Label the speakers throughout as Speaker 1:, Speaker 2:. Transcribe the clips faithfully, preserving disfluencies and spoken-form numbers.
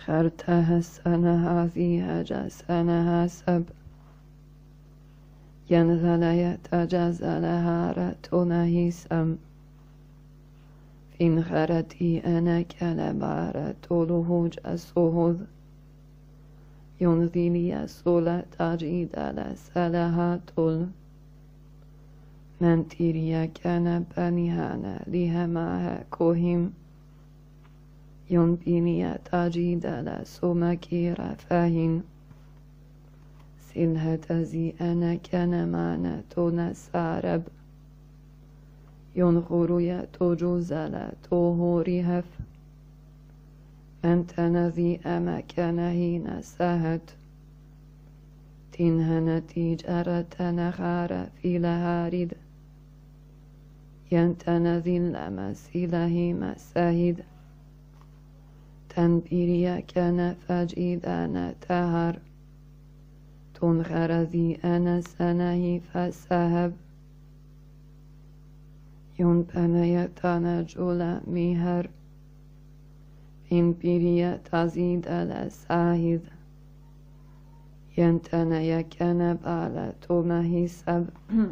Speaker 1: خرتها سنها ذيها جسنها سب ينغليت جزلها رتونه سم فين خرتي أنا كلبارة طوله جسوه ينذيني سولة تجيد لسلها طول من تيريا كان بنيهانا لهماها كوهم ينبيني تجيد لسمكي رفاهن سلها تزي أنا كان معنا تنسارب ينغر يتجوز لا توهورهف من تنذي أمكنه نسهت تنها نتيجة نخار في لهارد ينتنذي المسيله مساهد تنبيريا كان فجيدان تهر تنخر ذي أنا سنه فسهب ينبني تنجل مهر إنبيريا تزيد الأساهد ينتني كنب على تومه سب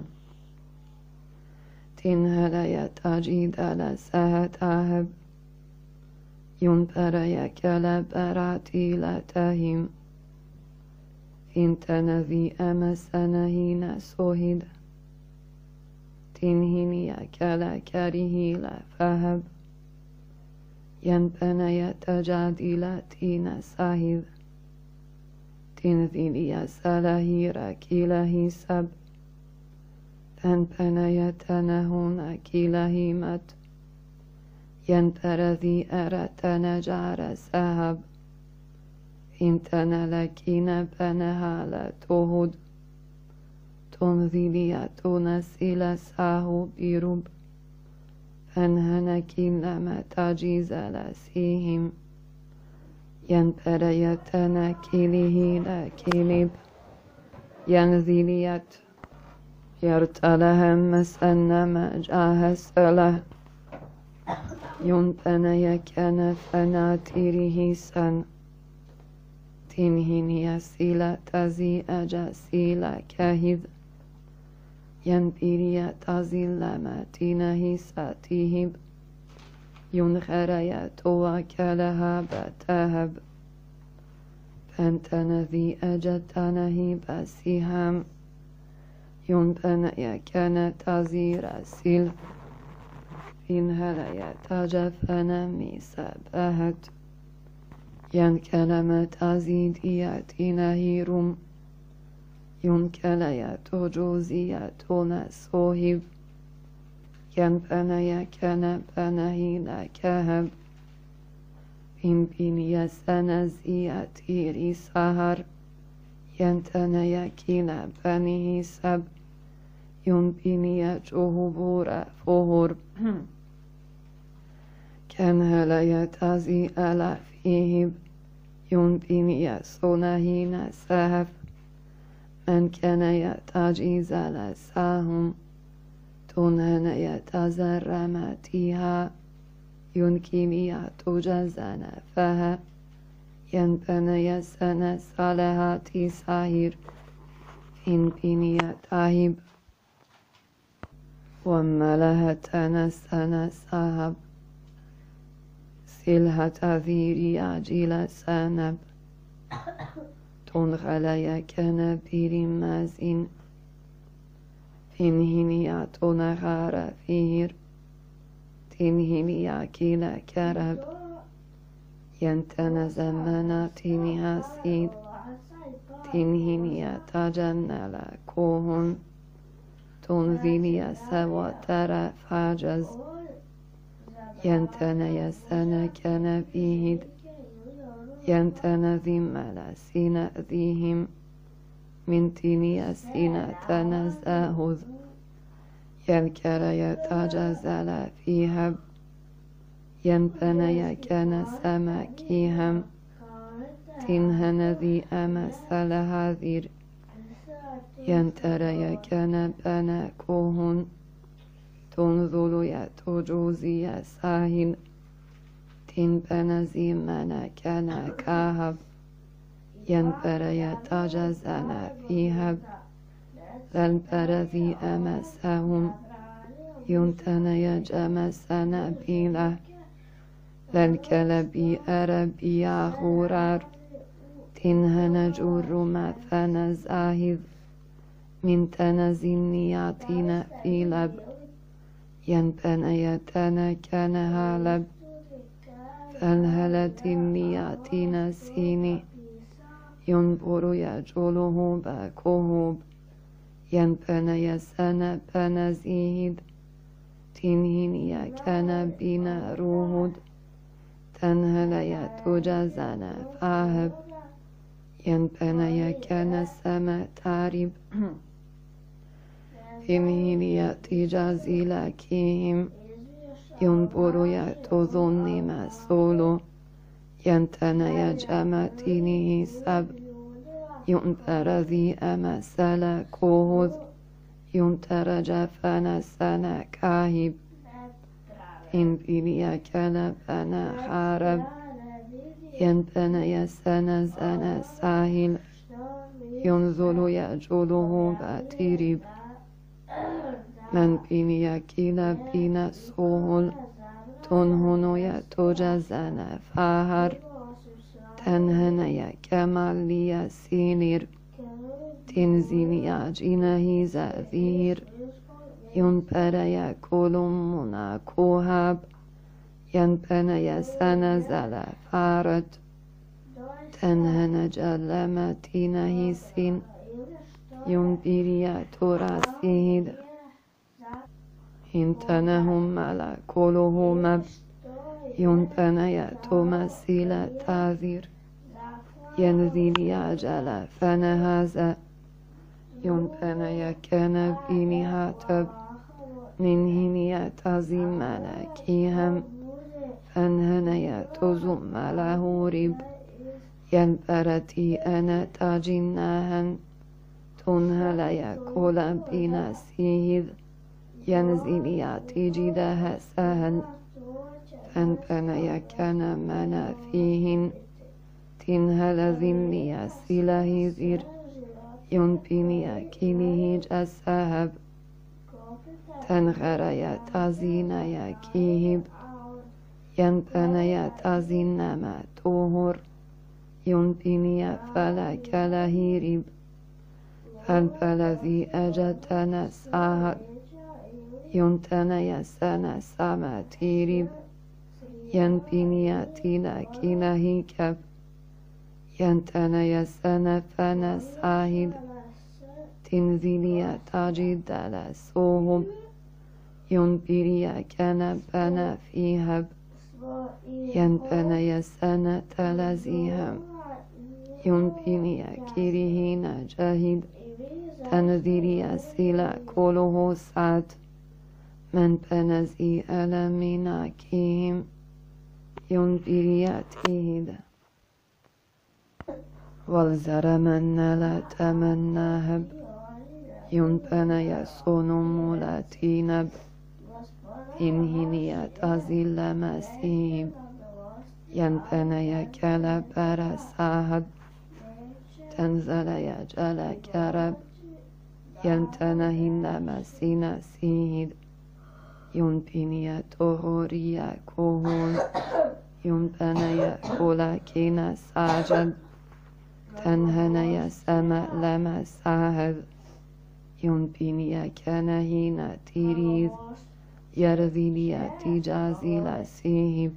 Speaker 1: تنهلي تجيد الأسهد أهب ينبري كلبراتي لتهم إنتنذي أمسنه نسوهد تنهني كلا كره لفهب ينبني تجادلتي نساهد تنذيني سله ركيله سب تنبني تنهون كيله مت ينبرذي أرت نجار سهب إنتنا لكين بنها لا تهد تنذيلي تنسيل ساهو بيرب فانهنكين لما تجيز لسيهم ينبريتنا كيله لكيلب ينذيليت يرتلهم مسأنما جاهز له ينبني كان فناتيره سن تنهني سيلة تزي أجاسيلة كهذ ينبيري تزيل ما تنهي ساتيهب ينخري توكلها بتهب فانتنذي أجتنه بسيهم ينبني كان تزير سيل إنهلي تجفن ميسبهت ين كلمة أزيدية هيرم ين كلية جوزية نسوهب ين بني كان بني لكهب إن بني سنزية تيري سهر ين تني كلا بني سب ين بني جهبور فهر كان هلية تزي ألف فيهب ينبني صنهين سهف من كان يتجيز لساهم تنهن يتزرمتها ينكني تجزن فها ينبني سن صالحات ساهر إن بني تهب وملها تنسن سهب سلها تذيري عجيل سنب تنخلي كنبير مازين فينهني تنخار فير تنهني كلا كرب ينتن زمنا تنها سيد تنهني تجنل كوهن تنذيني سوى ترى فاجز ينتنى سنة كان فيهد ينتنى ذي ملاسين ذيهم من تيني سينة تنزاهذ ينكر يتجزل فيها ينبني كان سمكيهم تنهن ذي أمثل هذير ينتري كان بناكوهن تنظل يتجوزي ساهن tin penezi mene kene kahab, yen pereye tajazene fiheb, lel perezi emesehum, yunteneye cemesene bile, lel kelebi erebiya hurar, tinhene curru methene zahid, min tenezin niyatine fileb, yen peneye tene kene haleb, felheletin niyatine sini, yun buruya coluhu be kohub, yen peneye sene penezihid, tinhiniye kene bine ruhud, tenheleye tujazene faheb, yen peneye kene seme tarib, tinhiniye tijazile kihim, yun buruya tozunni mesulu, yen teneye cemetini hisab, yun perezi emesele kohuz, yun terece fene sene kahib, in biliye kele fene hareb, yen peneye sene zene sahil, yun zuluye culuhu betirib, men biliye kile bine suhul, tunhunuye tujazene fahar, tenheneye kemalliye sinir, tinziliye cinehize zir, yun pereye kulumuna kuhab, yen peneye sene zele faret, tenhene celleme tinehisin, yun biriye turasid, intenehum mele kuluhumeb, yun peneye tumesile tazir, yen ziliye cele fenehaze, yun peneye kene bini hateb, ninhiniye tazimene kihem, fenheneye tuzum mele hurib, yen pereti ene tacinnehen, tunheleye kole bine sihid, yen ziliye ticidehe sehel, fen peneye kene mene fihin, tinhele zilliye silehizir, yun biniye kilihi ceseheb, tenhereye tazineye kihib, yen peneye tazinneme tuhur, yun biniye felekele hirib, fel pelezi ecetene sahat, yun teneye sene samet hirib, yen biniye tile kile hikeb, yen teneye sene fene sahid, tinziliye tacidele suhub, yun biriye kene bene fiheb, yen peneye sene telezihem, yun biniye kirihine cehid, tenziliye sile koluhu sat, men penezi elemina kihim, yun biriye tihid. والزرمن تمنهب ينبن يسون مولاتينب إنهنية تزل مسيب ينبن يكل برساهب تنزل يجل كرب ينتنهن مسين سيد ينبن يتغوري كهون ينبن يكل كين ساجد تنهني سما لما ساهد ينبيني كنهين تيريز يرذيلي تجازيل سيهب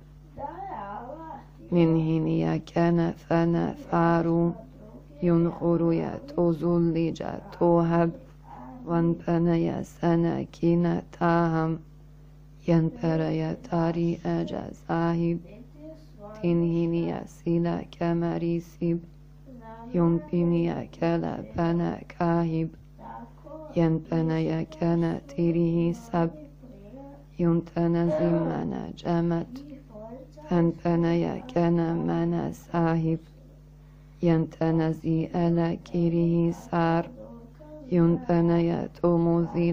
Speaker 1: منهني كان فنا فارو ينخرو يتوزل توهب وانبني سنة كين تاهم ينبري تاري أجا ساهب تنهني سيلا كمريسيب ينبني كلا بنا كاهب ينبني كان تيريه سب ينتنزي منا جمت فانبني كان منا ساهب ينتنزي ألا كيريه سار ينبني توموزي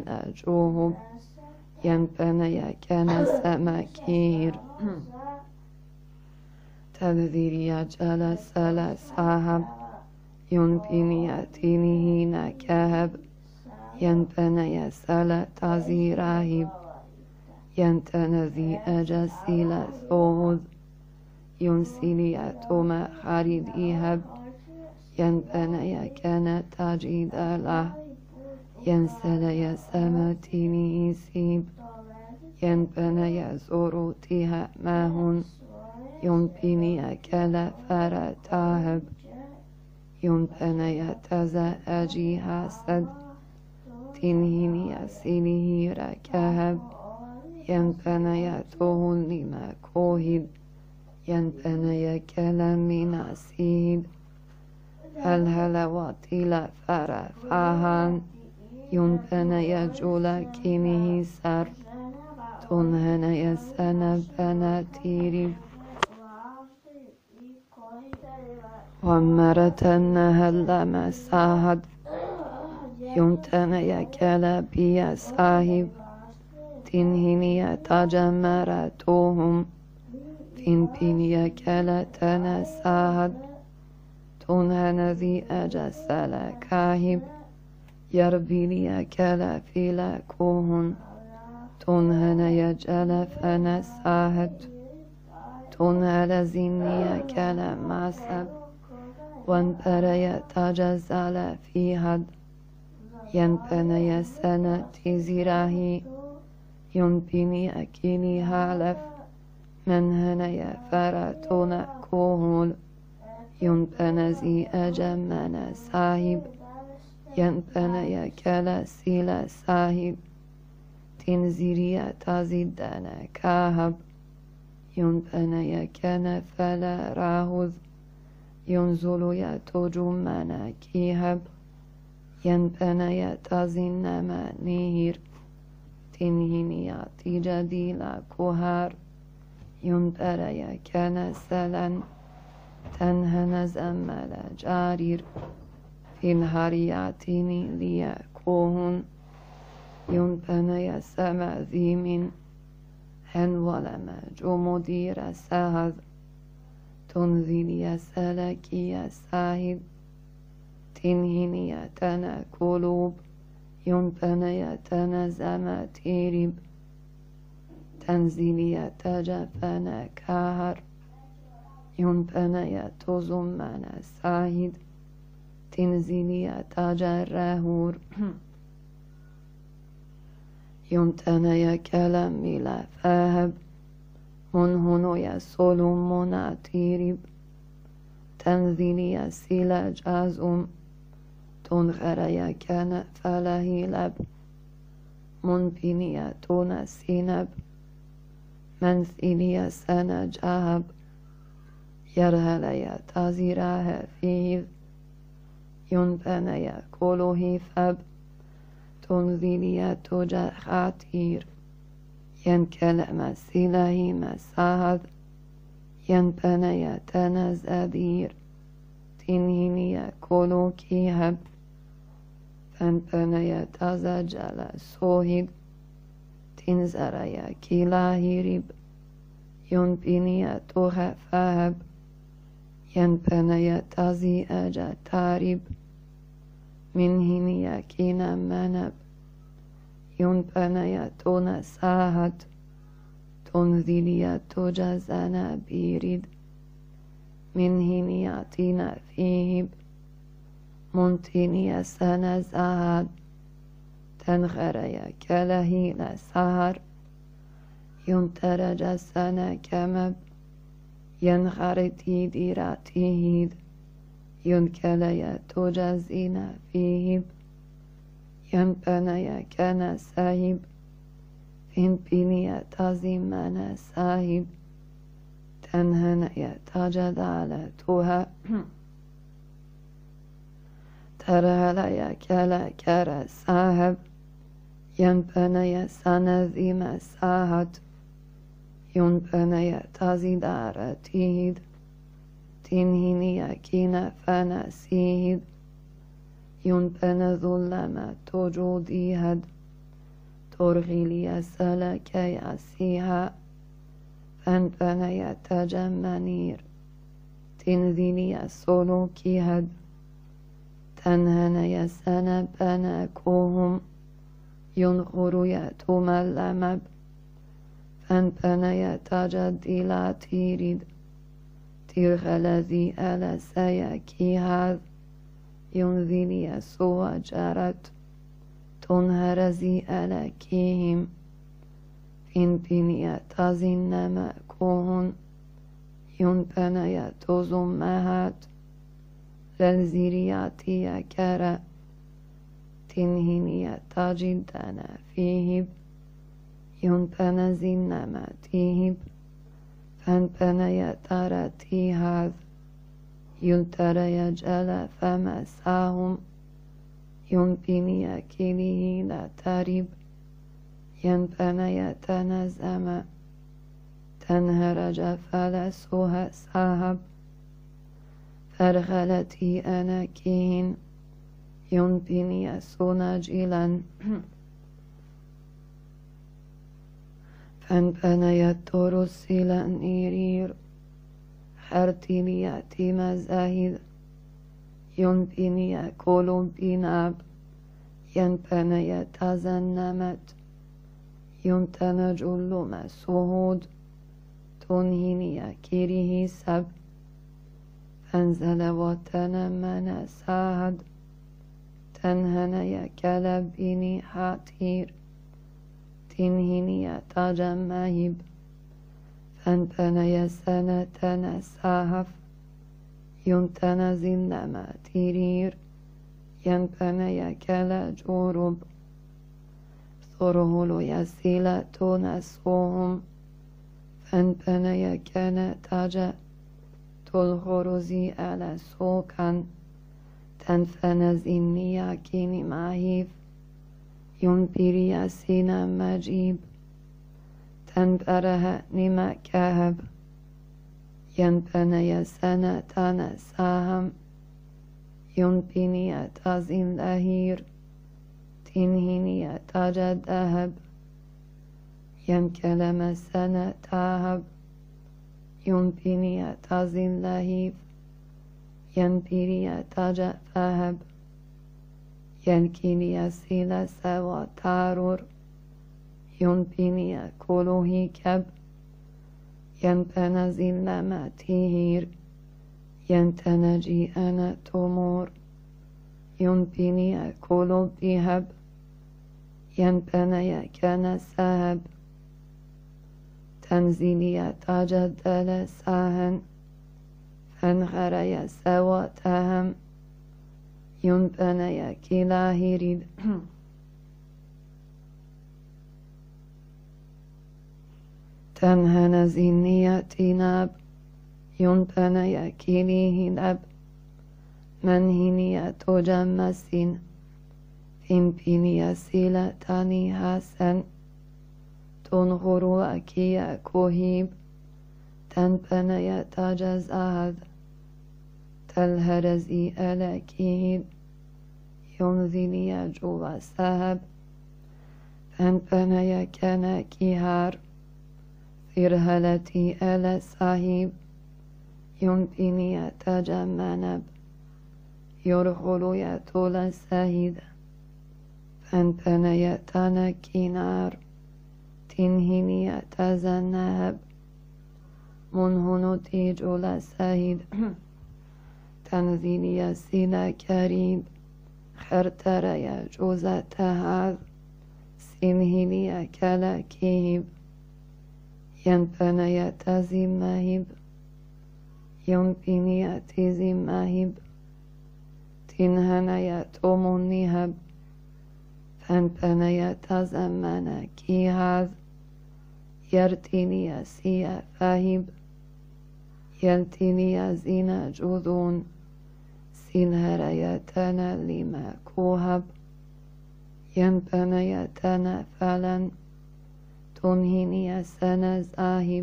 Speaker 1: تذريا جلس لساهب ينبني تينه نكهب ينبني سل تزيراهب ينتنذي أجسيل ثوذ ينسلي توما خريد إيهب ينبني كان تجيد له ينسلي سمتينه سيب ينبني زروتها ماهن ينبني كلا فرتاهب ينبني تزأجي حسد تنهيني سينه ركهب ينبني توهن لما كوهد ينبني كلام نسيد الهلوات لا فرفاهن ينبني جولا كينه سر تنهني سنبنا تيرب ومرتنها لما ساهد ينتني كلابي ساهب تنهني تجمرتهم تنبني كلتنا ساهد تنهن ذي أجسل كاهب يربيني كلافيل كوهن تنهن يجل فنساهد تنهل زيني كلماسب وانبري تجزل فيهد ينبني سنة زراهي ينبني أكيني هالف من هني فرتون كوهل ينبنزي أجمنا ساهب ينبني كلاسيل ساهب تنزيري تزيدنا كاهب ينبني كنفل راهذ ينزل يتجمنا كيهب ينبني تزينما نهير تنهيني تجديل كهار ينبري كنسلا تنهن زمل جارير في الهرياتين ليكوهن ينبني سما ذي من هن ولما جمدير سهذ تنذيني سلكي ساهد تنهني تنا قلوب ينبني تنزم تيرب تنزيني تجفن كهر ينبني تزمن ساهد تنزيني تجرهور يمتني كلامي لا فاهب منهن يسول مناتيرب تنزيني سيلا جازم تنغري كان فله لب منبني تون سينب منثيني سنة جهب يرهلي تزيره فيه ينبني كله فب تنزيني توجه خاتير ينكلم سيله مساهد ينبني تنزدير تنهيني كلو كيهب فنبني تزجل سوهد تنزري كلاهيرب ينبني توه فهب ينبني تزي أجا تارب منهني كينا منب ينبني تون ساهد تنذيلي تجزنا بيرد منهني تينا فيهب منتني سنة زهد تنغري كلهي لسهر ينترج سنة كمب ينغرتي ديراتيهد ينكلي تجزين فيهب ينبني كان ساهب فينبني تزمن ساهب تنهني تجدال توها ترهلي كلا كر ساهب ينبني سنذي مساهد ينبني تزيدار تيهد تنهيني كينا فنسيهد ينبن ظلم تجوديهد ترغيلي سلكي أسيها فانبني تجمنير تنذيني سولو كيهد تنهن يسنب أناكوهم ينغرو يتوم اللمب فانبنا يتجد إلى تيريد تيرغلذي ألا سيكي هذ ينذيني يسوع جرت تنهرزي ألا كيهم فين بني تزن مأكوهن ينبنا يتوزم مهات للزيريات يكرا تنهيني تجدنا فيه ينبنا زنما تيهب فانبنا يترتي هذ يلتر يجل فمساهم ينبني كليه لا تريب ينبنا يتنزم تنهرج فلسها ساهب فرغلتي أنا كين ينبني سنجلا فانبنى يترس إلى نيرير حرتينياتي مزاهد ينبني كولوم بناب ينبنى يتزنمت ينتنجل مسهود تنهيني كيره سب فانزل وتنمن ساهد تنهن يكلبني حاتير تنهيني تجمهب فانبنى سنة ساهف ينتنزل لما تيرير ينبنى يكلا جورب ثرهل يسيل تنسوهم فانبنى يكنا تجا تلغرزي على سوكا تنفنزيني يكيني ماهيف ينبري يسينا مجيب تنبره نما كهب ينبنى يسنة تنساهم ينبني تزين لهير تنهيني تجد ذهب ينكلم سنة تهب ينبني تزين لهيف ينبري تجد ذهب ينكيني سيل سوا تارور ينبني كلوه كب ينبنزل لما تهير ينتنجي أنا تمور ينبني كلو بهب ينبني كان سهب تنزيلي تجدل ساهن فانغري سوا تهم ينبني كلاهريد تنهن زينية ناب ينبني كليه لب منهنية تجمسين فينبني سيلة تاني حسن تنغرو أكي كوهيب تنبني تجز أهد تلهرزي ألكيد ينذني جوا سهب فانبني كان كيهار فرهلتي ألا صاحب ينبني تجمنب يرغل يطول سهيد فانبني تنكينار تنهني تزنهب منهن تيجول سهيد تنذيني سينا كريب خرتر يجوز تهاذ سنهني كلا كيب ينبني تزمهب ينبني تزمهب تنهني تومنهب فانبني تزمن كيهاذ يرتني سيا فهب يلتني زين جذون سنهريتنا لما كوهب ينبنيتنا فلن تنهني سنة زاهب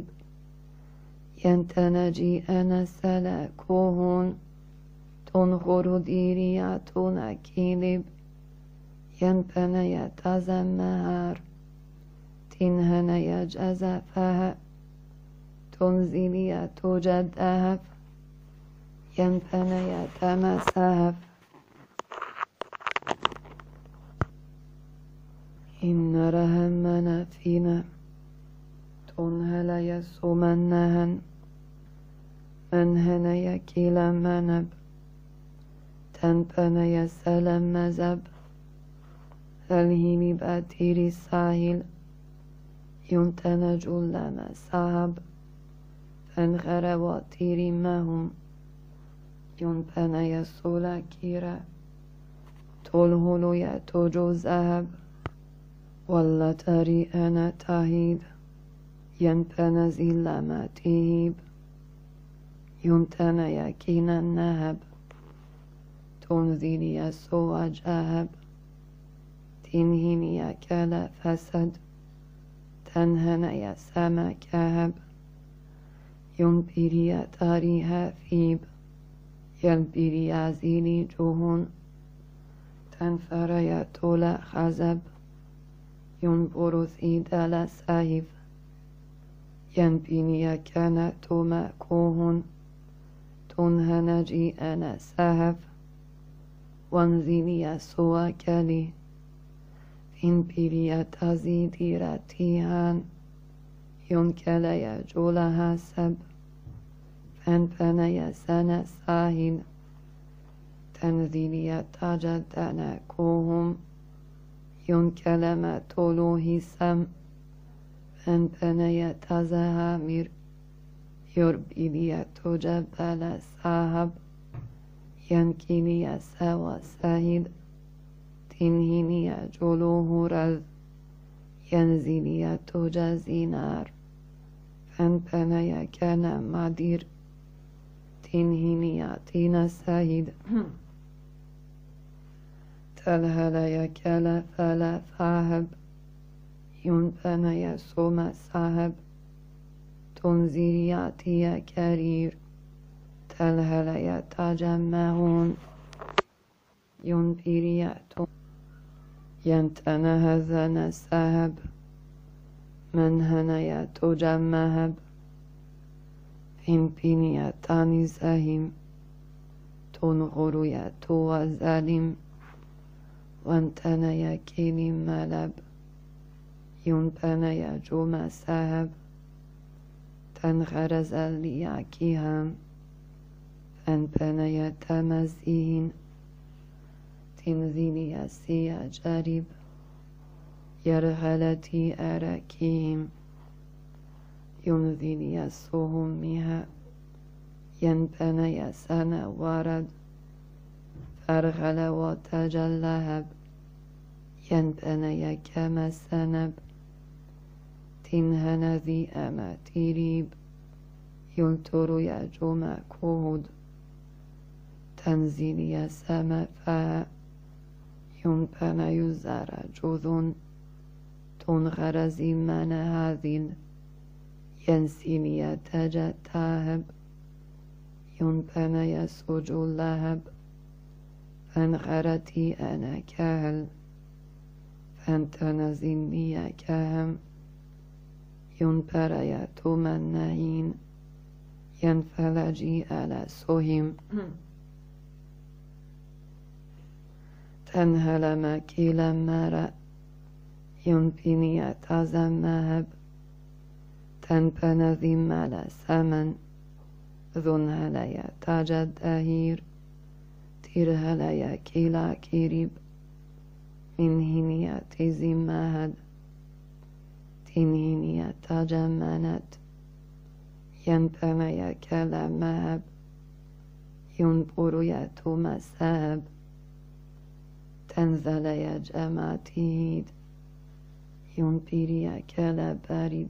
Speaker 1: ينتنجي أنا سلاكوهن تنغر ديرياتنا كيلب ينبني تزمهار تنهني جزفها تنزلي توجد أهف ينفني تمسهب إن رهمنا فينا تنهل يسومنهن منهن يكيل منب تنفن يسلم مزب الهيم بأتير الساهل ينتنج لما صعب فانغر واتير مهم ينفن يسول كيرا تلهل يتوجو ذهب ولا تري أنا تهيد ينفن زل ما تهيب ينتن يكين النهب تنزل يسوع جهب تنهن يكال فسد تنهن يسما كهب ينبري تاريها فيب ينبري يزيني جهون تنفر يطول خزب ينبر ثيدال سايف ينبني كان توما كوهن تنهن جي أنا سهف وانزيني يسوع كالي ينبري تزيدي راتيهان ينكل يجولها سب فانفن يسن ساهل تنزيل يتجدن كوهم ينكل ما تولوه سم فانفن يتزهامر يربي يتجبل ساهب ينكني يسوى ساهد تنهني يجولوه رذ ينزل يتجزي نار فانفن يكن مدير تنهني يعطينا ساهد تلهل يكل فلا فاهب ينفن يسوم ساهب تنزل يعطي كرير تلهل يتجمعون ينبري يأتون ينتنهذن سهب منهن يتجمهب فينبيني يتاني زهيم تنغر يتوى زليم وانتن يكيني ملب ينبن يجوم سهب تنغرز ليكيهم فانبن يتمزين تنزيني يسي جريب يرغلتي أراكيم ينزيني يسوهم مها ينبن يسن ورد فرغل وتجلهب ينبن يكم سنب تنهن ذي أما تريب ينتر يجوم كهود تنزيل يسم فا ينبن يزار جذن تنغرز من هذين ينسين يتجتهب ينبن يسوج اللهب فانغرتي أنا كهل فانتنزني كهم ينبر يتمنهين ينفلجي على سهم تنهل مكيلا مرأ ينبني يتزمهب تنبن ذم على سمن ذنهل يتجد أهير ترهل يكيلا كريب منهن يتزمهد تنهن يتجمنت ينبن يكلا مهب ينبر يتم سهب تنزل يجمع تهيد ينبر يكلا بريد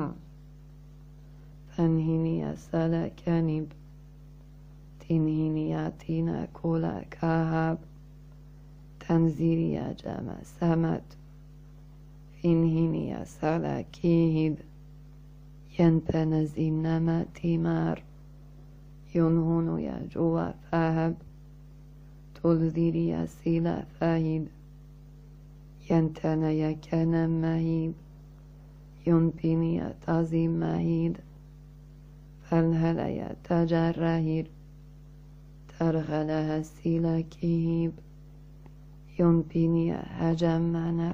Speaker 1: فانهن يسال كنب تنهن ياتينا كولا كهب تنزيل يجمع سمت فانهن يسال كيهد ينبن زينما تمار ينهن يجوى فهب تلذير يسيل فهيد ينتن يكن مهيب ينبني يتزي مهيد فالهل يتجرهير ترغلها السيلاكيب ينبني هجمنا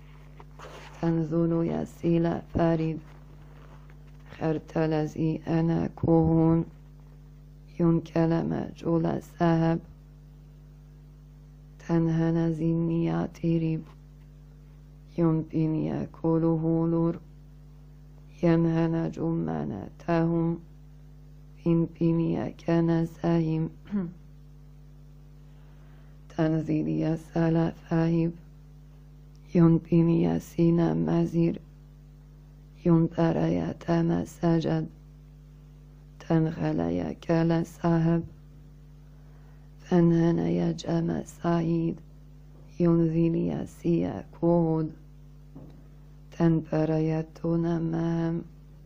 Speaker 1: تنزل يسيل فريد خرتلزي أنا كهون ينكلم جول سهب تنهن زينيات ريب ينبني كله لور ينهن جمنا تهم ينبني كنسهم تنزيلي سلا فاهب ينبني سينا مزير ينبري تم سجد تنغلي كلا صاحب فنهن يجم سعيد ينزلي سيا كود تنبري تنمهم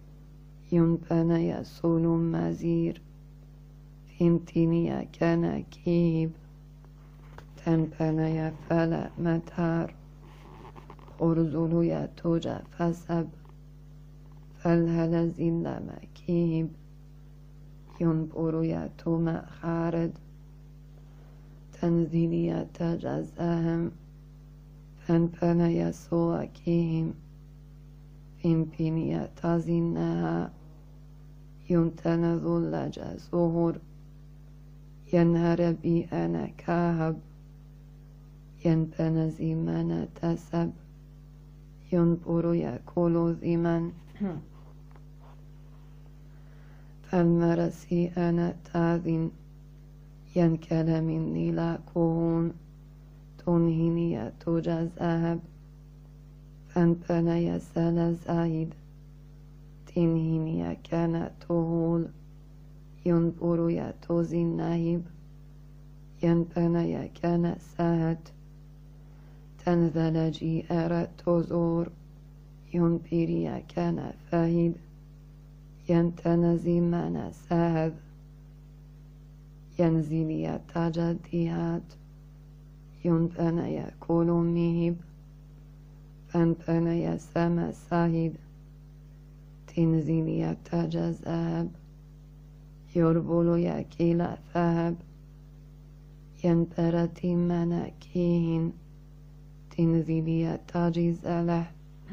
Speaker 1: ينبني سول مزير فيمتني كنكيب تنبني فلا متار خرزلو يتوجا فسب فالهل زل مكيب ينبر يتوم خارد تنزيل يتجزهم فانفن يسوع كيهم فيمبين يتزنها يمتنذ لجا زهر ينهر بي أنا كاهب ينبن زمن تسب ينبر يكل زمن فالمرسي أنا تاذن ينكل مني لا كون تنهني توجا ذهب فانبن يسال زايد تنهني كان تهول ينبر يتوزي النهيب ينبن يكن سهت تنزل جيئر تزور ينبري كان فهيد ينتنزي من سهد ينزلي تجديات ينبن يكون مهب فانبن يسم سهيد تنزلي تجذب يربل يكيل فهب ينبرتي منكين تنزلي تجزله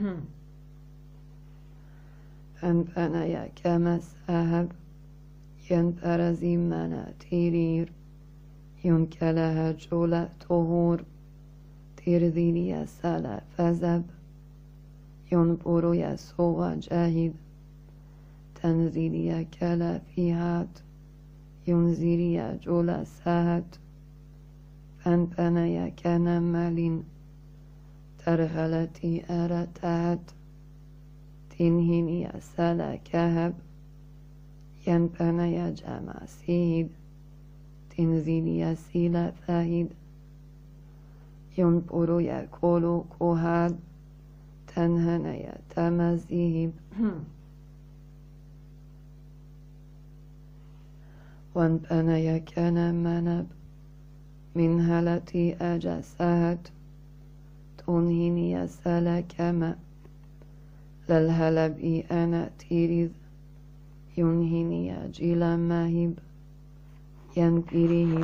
Speaker 1: فانبن يكم سهب ينبرزي من تيرير ينكلها جول طهور ترذيلي سلا فزب ينبر يسوع جاهد تنزيلي كلا فيهات ينزلي جول سهت فانبن يكن مالين ترغلتي أرتات تنهني سلا كهب ينبن يجمع سيد تنزيلي سيل فهيد ينبر يكل كهاد تنهن يتمزيب وانبن يكن منب من هلتي أجسات تنهني سلا كما للهلب أنا تيريذ ينهني جيل مهيب ينبريب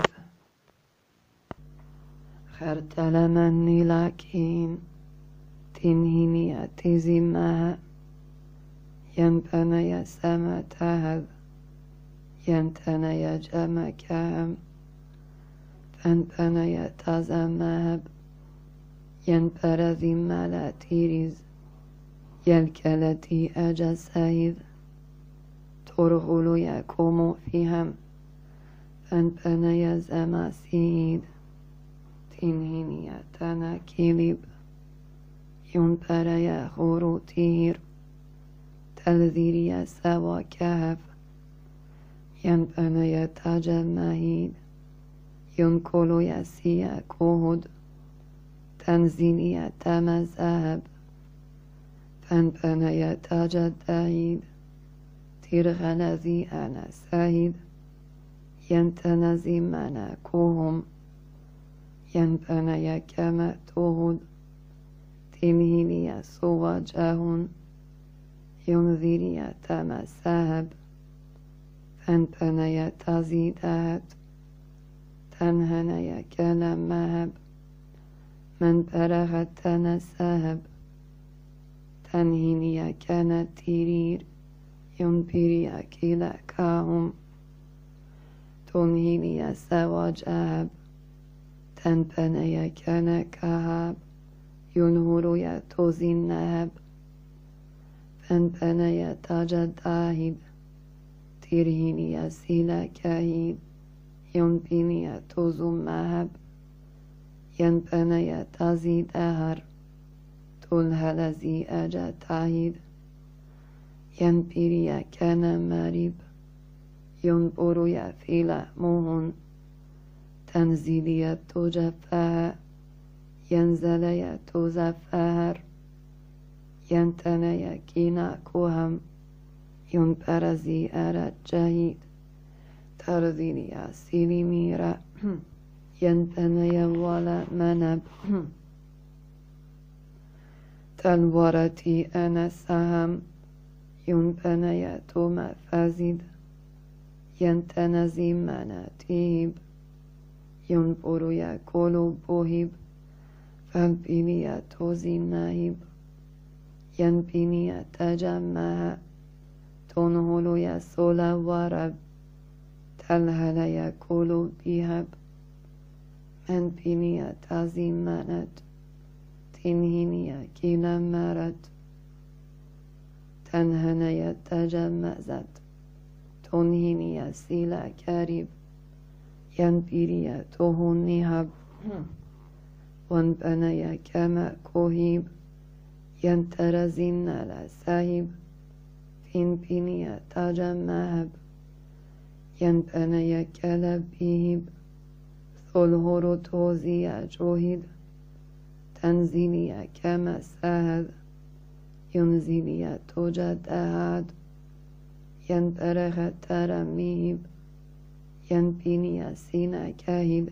Speaker 1: خرتل مني لكن تنهني تزمها ينبن يسم تهذ ينتن يجم كام فانبن يتزمهب ينبرذ ملا تيريز يلكلتي أجسايذ ترغل يكوم فيهم فانبن يزم سيد تنهني تنكيلب ينبر يغور تير تلذير سوا كهف ينبن يتجمهيد ينكل يسيا كهد تنزيل يتمزهب فانبن يتجدهيد ترغلذي أنا سهيد ينتنزي منكهم ينبن يكم تهد تنهيني سوى جهن ينذيري تمسهب فانبن يتزيدات تنهني كلام مهب من برغت تنسهب تنهيني كانت تيرير ينبري كلا كاهم تنهيني سواج أهب تنبني كان كهب ينهر يتوزين نهب فنبني تاجد آهب تيرهيني سيلا كهيب ينبني توزم مهب ينبني تزيد أهر تلهلزي أجا تاهيد ينبري كان مريب ينبر يفيل موهن تنزيلي تجفها ينزل يتزفهر ينتني كينا كوهم ينبرزي أرى جهيد ترذيني سيلي ميرا ينبني ولا منب تنورتي أنا سهم ينبني توم فازد ينتنزي مناتيب ينبر يكل بوهب فالبني توزي ناهب ينبني تجمع تنهل يسول ورب تلهل يكل بيهب من بني تزي منت تنهيني كلا مرد تنهني تجمزت تنهيني سيلا كريب ينبري تهني هب وانبني كما كوهيب ينترزين لساهب فين بني تجمهب ينبني كلبيهب ثلهر توزي جوهد تنزيني كما سهد ينزيني توجد أهد ينبرغ ترميب ينبني سينا كهد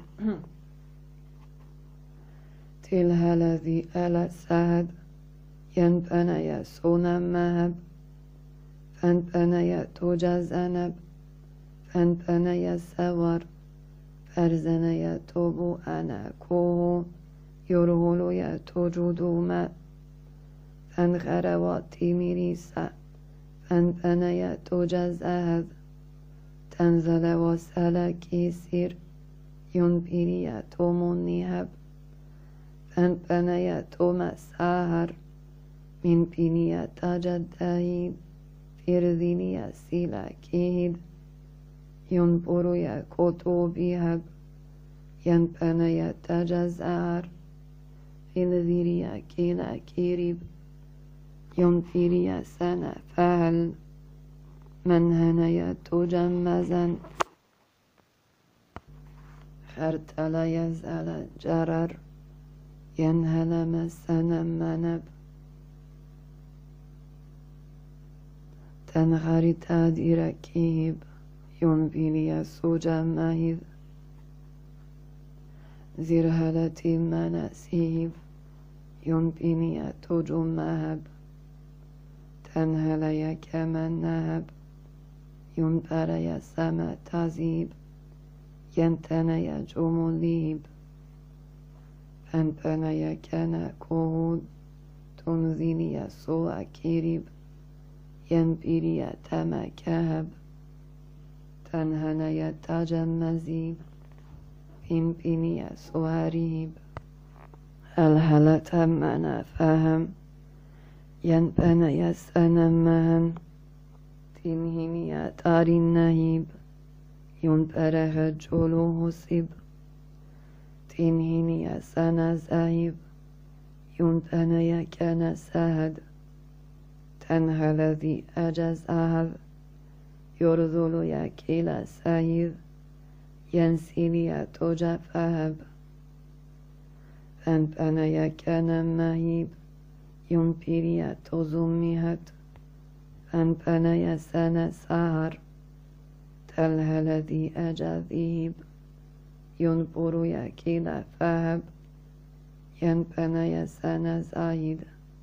Speaker 1: تلهلذي ألا سهد ينبني سونا مهب فانبني توجزنب فانبني سور فرزني توبو أنا كوه يرهلو يتوجدو ما فانغرواتي مريسا فانبني توجز أهد تنزل وسال كيسير ينبري تومني هب فانبني توم ساهر من بني تجد دهيد فرذيني سيلا كيد ينبر يكوتو بيهب ينبني تجزار فلذيري كيلا كيريب ينبري سنة فهل من هني تجمزا خرتل يزال جرر ينهل مسنا منب تنغري تادير كيب ينبيني سوجا مهيد زرهلتي مناسيب ينبيني توجو مهب تنهلي كمن نهب ينبري سما تزيب ينتني جمليب فانبني كان كهود تنزيني سوء كيريب ينبري تما كهب تنهني تجمزيب ينبني سواريب الهلة منا فهم ينبني سنمهن تنهني تاري النهيب ينبرغ جلوه سب تنهني سنة زايب ينبني كان سهد تنهل ذي أجز أهذ يرذل يكيل سايذ ينسيني توجف أهب فانبني كان مهيب ينبري تزمهت فانبني سنة سهر تلهل ذي أجاذيب ينبر يكيل فهب ينبني سنة زايد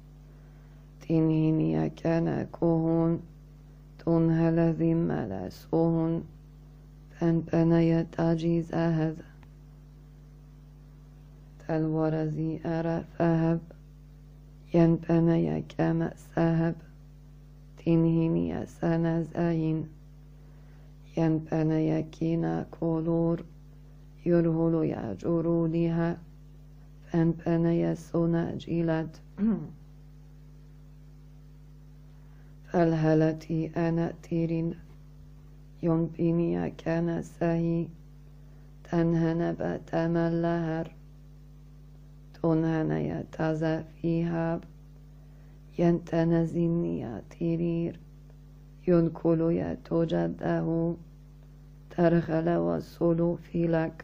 Speaker 1: تنهيني كان كهون تنهل ذي ملسوهن فانبني تجيز أهذ كالورزي أرى فهب ينبني كما سهب تنهيني سنة زين ينبني كينا كولور يرهل يجرودها فانبني سنة جيلد فالهلتي أنا تيرين ينبني كان سهي تنهنب تملهر تنهني تزا فيها ينتنزيني تيرير ينكل يتجده ترخل وصلو فيلك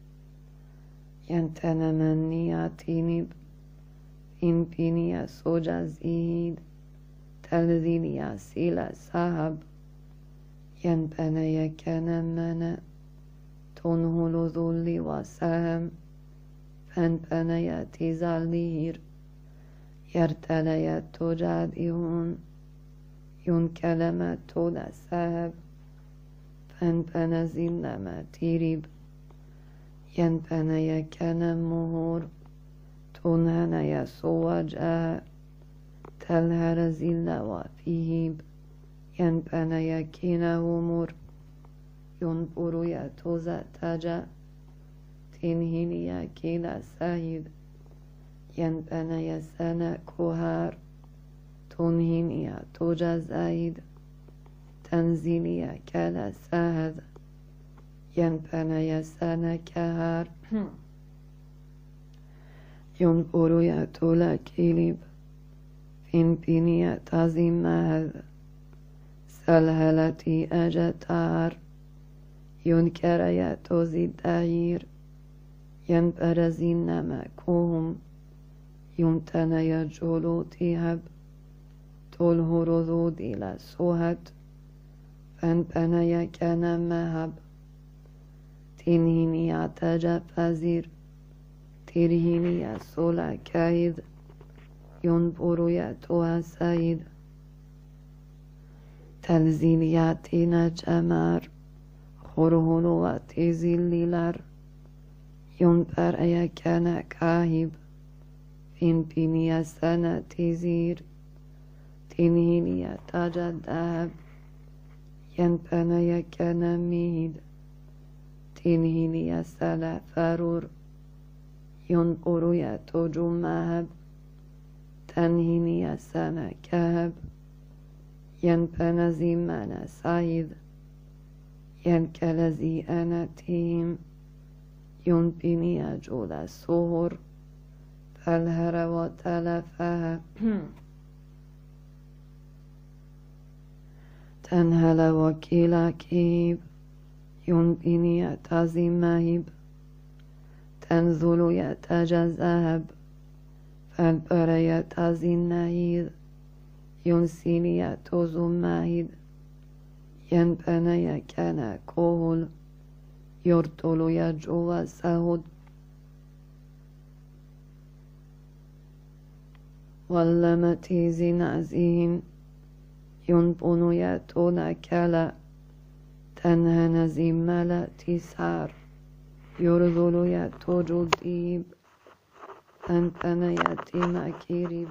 Speaker 1: ينتنمني تينب إن بني سوجزيد تلذيني سيل سهب ينبني كنمن تنهل ذل وسهم فانبني تزالير يرتلي تجادئون ينكلم تود سهب فانبنى زلما تيرب ينبني كنمهور تنهني سوجا تلهر زل وفيهب ينبني كينهمر ينبر يتوز تجا تنهني كيلا سهيد ينبني سنة كهار تنهني توجا زايد تنزيني كلا سهد ينبني سنة كهار ينبر يتولا كيلب فين بني تازم مهد سلهلتي أجتار ينكر يتوزي الدهير ينبرزين مكوهم يمتن يجولو تهب تلهر ذود إلى سوهت فانبنى كان مهب تنهيني أتجا فزير ترهيني سولا كايد ينبر يتوها سيد تلزيلياتنا جمار خرهن وتزللر ينبر يكن كاهب فين بني سنة تزير تنهيني تجدهب ينبن يكن ميد تنهيني سلا فرور ينبر يتوجو مهب تنهيني سنة كهب ينبن زمن سعيد ينكلزي أنا تيم ينبني جول السهر فالهر وتلفها تنهل وكيل كيب ينبني تزمهب تنزل يتجذهب فالبر يتزنهيد ينسيني تزمهد ينبني كان كهل يرتل يجو سهد واللمتي زنازين ينبن يتون كلا تنهن زملا تسار يرذل يتوجو ديب أنبن يتيم كيرب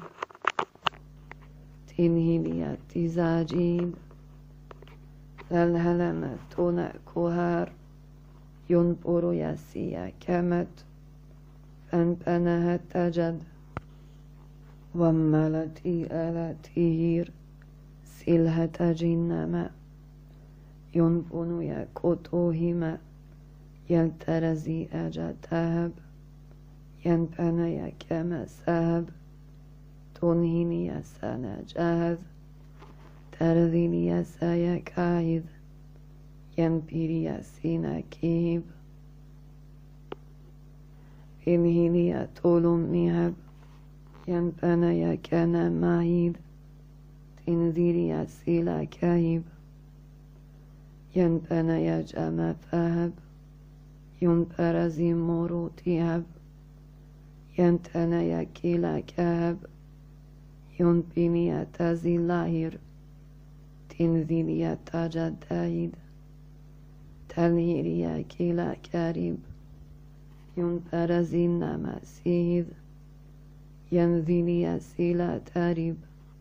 Speaker 1: تنهيني تزاجيب للهلم تون كهار ينبر يسيا كمت فانبنها تجد وملتي ألا تهير سلهة جنما ينبن يكتوهما يلترزي أجتهب ينبن كما سهب تنهيني سنة جهذ ترذيني سايا كايذ ينبيري سينا كيب إنهيني طول مهب ينبني كان معيد تنذيري سيلا كايب ينبني جمع فهب ينبرزي مورو تهب ينتني كيلا كهب ينبني تزي لاهر تنذيري تجدهيد تنهيري كيلا كريب ينبرزين مسيذ ينذيني أسيلة تاريب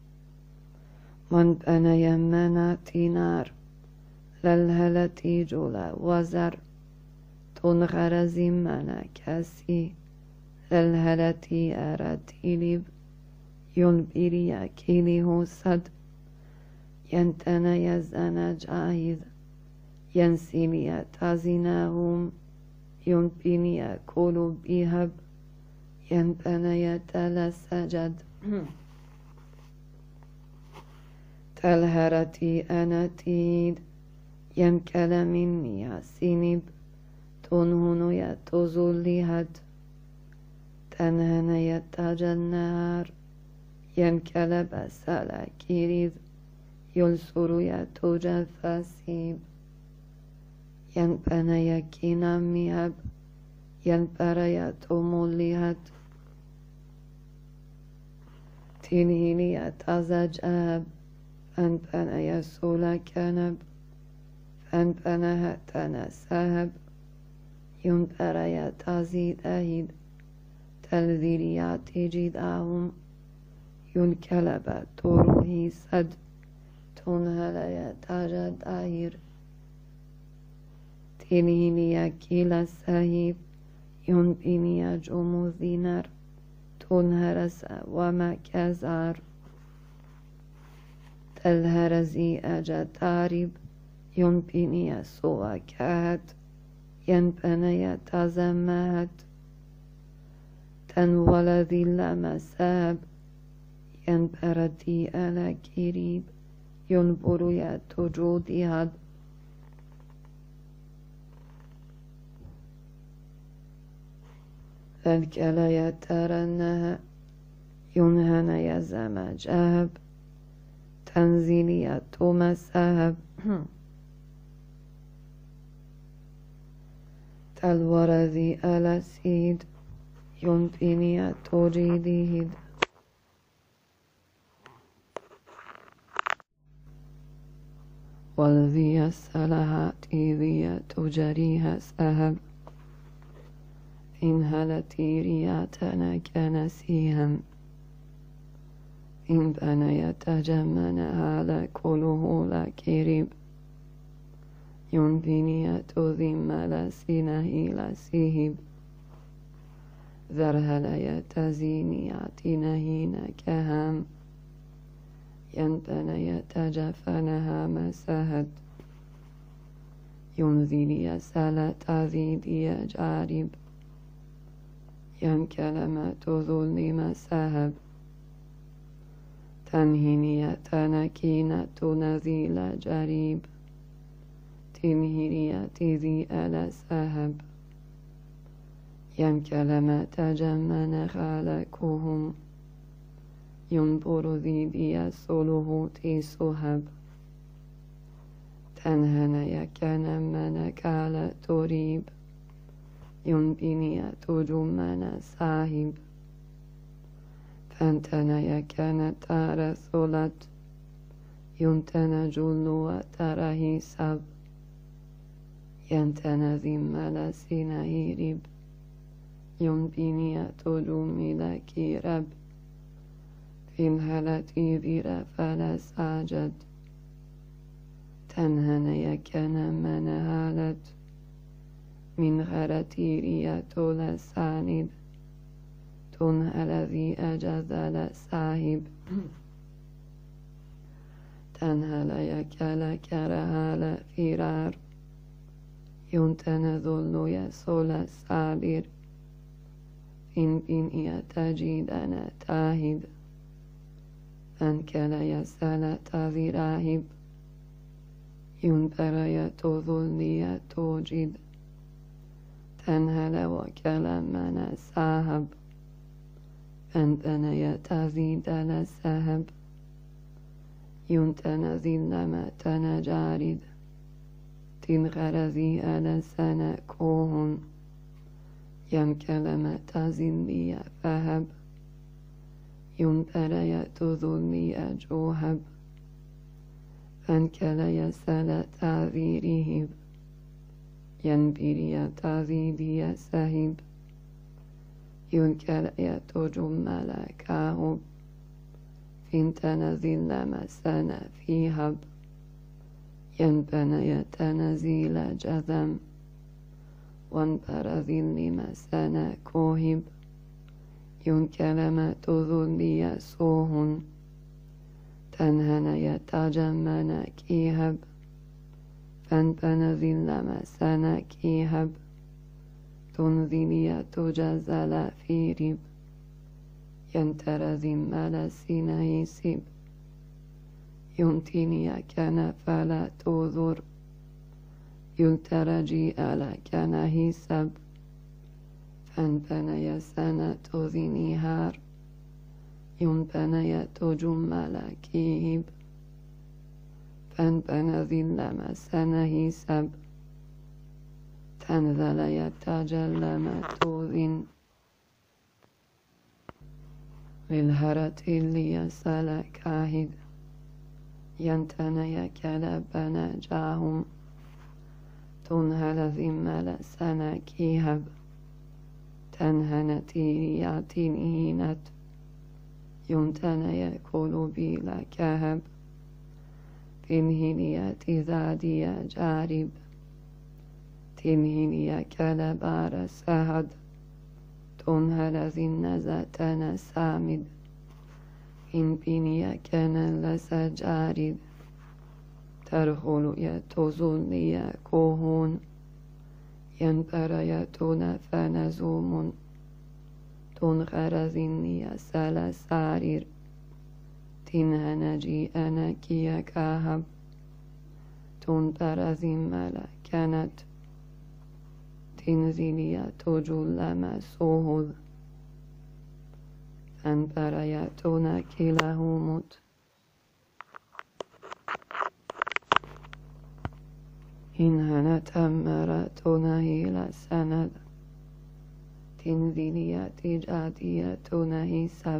Speaker 1: من بنى يمنا تينار للهلتي جولا وزر تنغرزي منا كاسي للهلتي أراتيليب ينبيري كيلي هو صد ينتنا يزانا جاهد ينسيني تازيناهم ينبيني كولو بيهب ينبنا يتلا سجد تلهرتي أنا تيد ينكل مني سينب تنهن يتوزل هد تنهن يتاج النار ينكل بسالا كيريد يلسر يتوج فاسيب ينبنا يكينا ميهب ينبر يتوموليهد تنهيني يتازج أب فانبنا يسول كنب فانبنا هتنا سهب ينبر يتازيد أهيد تلذيريات جداهم ينكلب توروهي سد تنهل يتاجد أهير تنهيني يكيل سهيب ينبيني جمو ذينر تنهرس وما كزار تلهرزي أجا تاريب ينبيني سوى كهد ينبني تزمهد تنول ذل مساب ينبردي ألا كريب ينبر يتجودي هد ذلك لا يترنها ينهن يزم جهب تنزيني يتوم سهب تلور ذي ألسيد ينبيني تجيديد والذي يسألها تيذي تجريها سهب إن هلتي رياتنا كنسيهم إن بنا يتجمن هذا كله لكريب ينبني تذم لسينه لسيهب ذرها ليتزيني عتنهين كهم ينبن يتجفنها مسهد ينذني يسال تذيدي جارب ينكلم تظلم سهب تنهيني تنكين تنذيل جريب تنهيني تذي ألا سهب ينكلم تجمن خالكهم ينبر ذي دي سلوه تيسهب تنهن يكن من كال تريب ينبني تجمن ساهب فانتن يكن تارثلت ينتن جلو تره سب ينتن ذم لسنه رب ينبني تجمل كرب في الهلة ذير فلا ساجد تنهن يكن من هالت من غرتي رياتو لساند تنهل ذي أجذل ساهب تنهل يكل كرهال فرار ينتن ذل يسول سابر إن بن يتجدن تاهد أنكل يسال تذراهب ينبر يتذل يتوجد تنهل وكل من ساهب أنتن يتزيد لسهب ينتن ذل ما تنجارد تنغرذي ألسن كوهن يمكل ما تزلي فهب ينبر يتذل أجوهب أنكل يسال تعذيرهب ينبري تعذيدي سهب ينكليت جملكاه فانتنزل مسنا فيهب ينبني تنزيل جذم وانبرذل مسنا كوهب ينكلم تذلي سوهن تنهني تجمن كيهب فانبنذل مسنا كيهب تنذلي تجزل في رب ينترزم ملسين يسيب ينتني كان فلا تذر يلترجي ألا كان هيسب فانبني سنة ذنهار ينبني تجمل كيهب فانبنى ذل مسنا هيسب تنزل يتجلم توذن للهرة اللي يسال كاهد ينتني كلبنا جاهم تنهل ذمل سنا كيهب تنهنتي ياتينينت ينتني قلوبي لكهب تنهنيات ذادي جارب تنهني كلبار سهد تنهل ذنزتنا سامد إن بني كان لسجارد ترخل يتزل كوهون ينبر يتون فنزوم تنغر ذني سال سارير تنهنجي أنا كي كاهب تنبر ذمل كانت تنزلي تجل مسوهد فانبريتون كلاهمت إن هنت أمرتون هيل سند تنزلي تجاديتون هيسب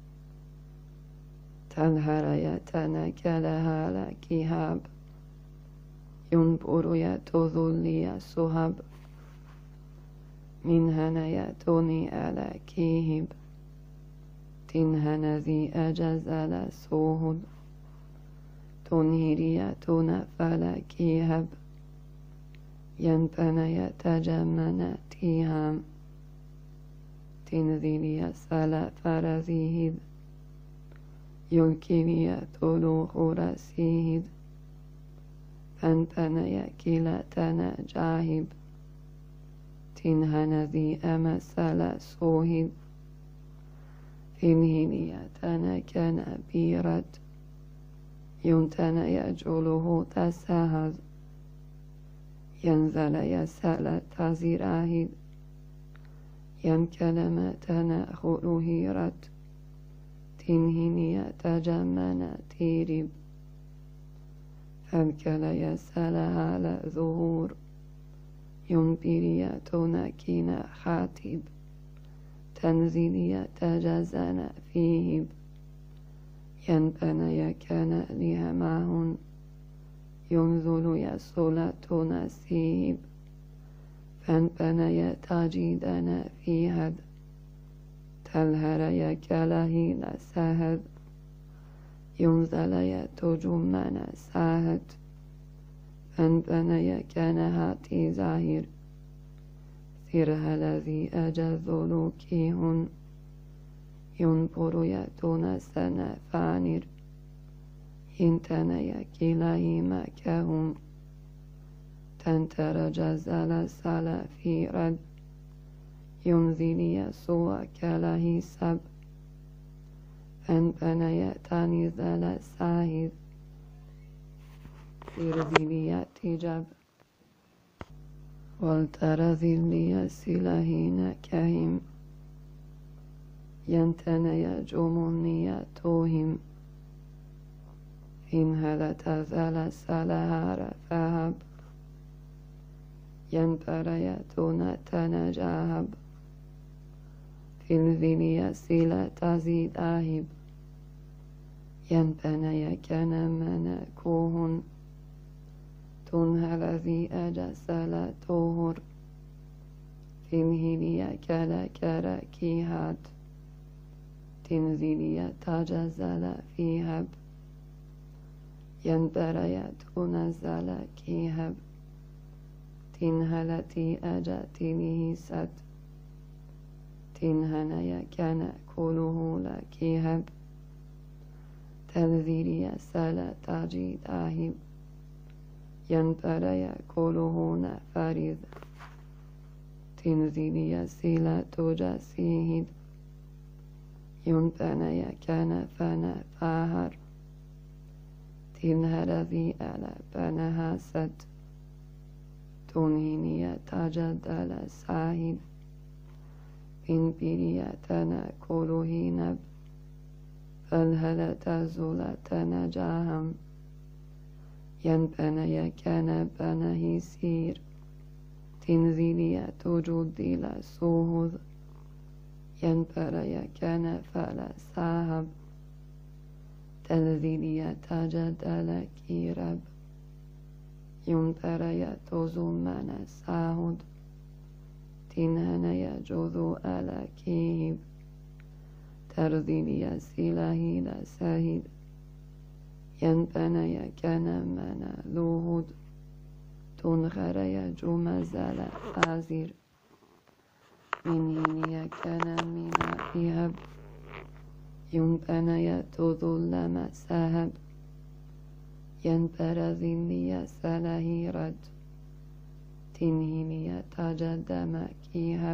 Speaker 1: تنهريتن كلها لكيهاب ينبر يتذلي سهب من هنيتوني على كيهب تنهن ذي أجزل سوهد تنهريتون فلكيهب ينبني تجمن تيهام تنذلي سل فرزيهد ينكني طلوع رسيهد فانبني كلتنا جاهب تنهن ذي أمسل سوهد فينهني تنكن بيرت ينتن يجعله تسهز ينزل يسأل تزراهد ينكلم تنأخر هيرت تنهني تجمن تيرب فالكل يسأل على ظهور ينبري تنكين خاتب تنزيلي تجزن فيهب ينبني كان لهماهن ينزل يسولة نسيب فانبني تجدن فيهد تلهر يكله لسهد ينزل يتجمن ساهد فانبني كان هاتي زاهر سرها الذي أجذل كيهن ينبر يتون سنة فانر ينتني كلاهما كهم تنتر جزل سل في رد ينزلي سوى كله سب فانبني تنزل ساهد سرذلي تجب والترذلي سلهين كهم ينتني جمني توهم إن هلت زل سلهار فهب ينبريتون تنجاهب في الذني سل تزيد آهب ينبني كان منكوهن تنهل ذي أجسل توهر Tinhiliya kala kara kihat. Tinziliya tajazala fihab. Yantarayat unazala kihab. Tinhalati ajatinihi sat. Tinhanaya kana kuluhula kihab. Tanziliya sala tajid ahib. Yantaraya kuluhuna farid. Tinziliya sila toja sihid. Yuntanaya kana fana fahar. Tinharavi ala panahasat. Tunhiniya tajadala sahib. Pinpiriya tana kuluhinab. Falhalata zulatana jaham. Yanpanaya kana panahisir. Tinziliya tujudila suhud. Yanparaya kana fala sahab. Tanziliya tajadala kirab. Yuntaraya tozumana sahud. Tinhanaya jodu ala kihib. Tarziliya silahila sahid. Yanpanaya kana mana luhud. Tunharaya jumazala azir. Minhiniya kana mina ihab. Yunpanaya todullama sahab. Yanparaziliya salahirat. Tinhiniya tajadama kihab.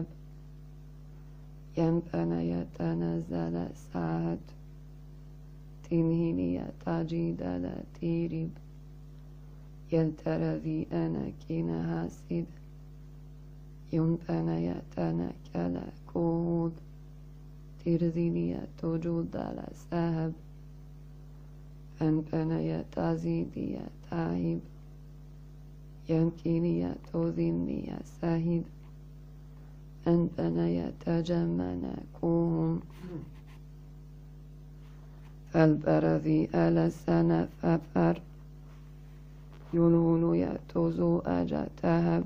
Speaker 1: Yanpanaya tanazala sahat. Tinhiniya tajidala tirib. Yaltaravi ana kina hasid. Yunpanaya tanakala kuhud. Tirziliya tujudala sahab. Anpanaya tazidiya tahib. Yankiniya toziniya sahid. Anpanaya tajamana kuhum. Falbaravi ala sana fafar. Yululuya tozu aja tahab.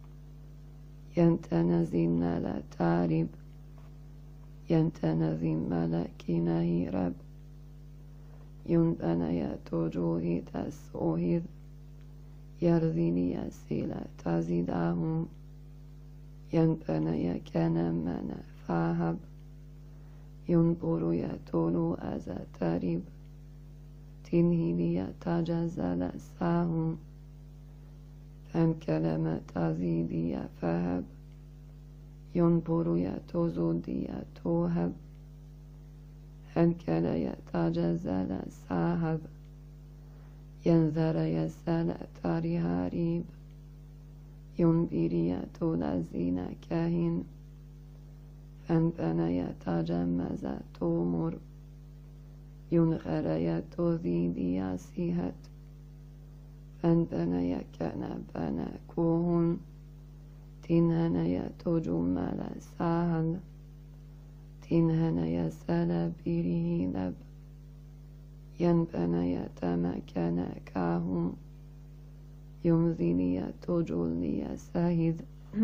Speaker 1: Yantanazim la tarib. Yantanazim malakina hirab. Yunpanaya tojuhita sohid. Yarziniya sila tazidahum. Yanpanaya kana mana fahab. Yunpuruya tolu aza tarib. Tinhiliya tajazala sahum. Fankalama tazidiya fahab. Yunpuruya tozudiya tohab. Fankalaya tajazala sahab. Yanzaraya sala tariharib. Yunbiriya tolazina kahin. Fanpanaya tajamaza tomur. Yunharaya tozidiya sihat. Fanpanaya kana bana kuhun. Tinhanaya tojumala sahal. Tinhanaya sala birihilab. Yanpanaya tamakana kahum. Yumziliya tojulniya sahid.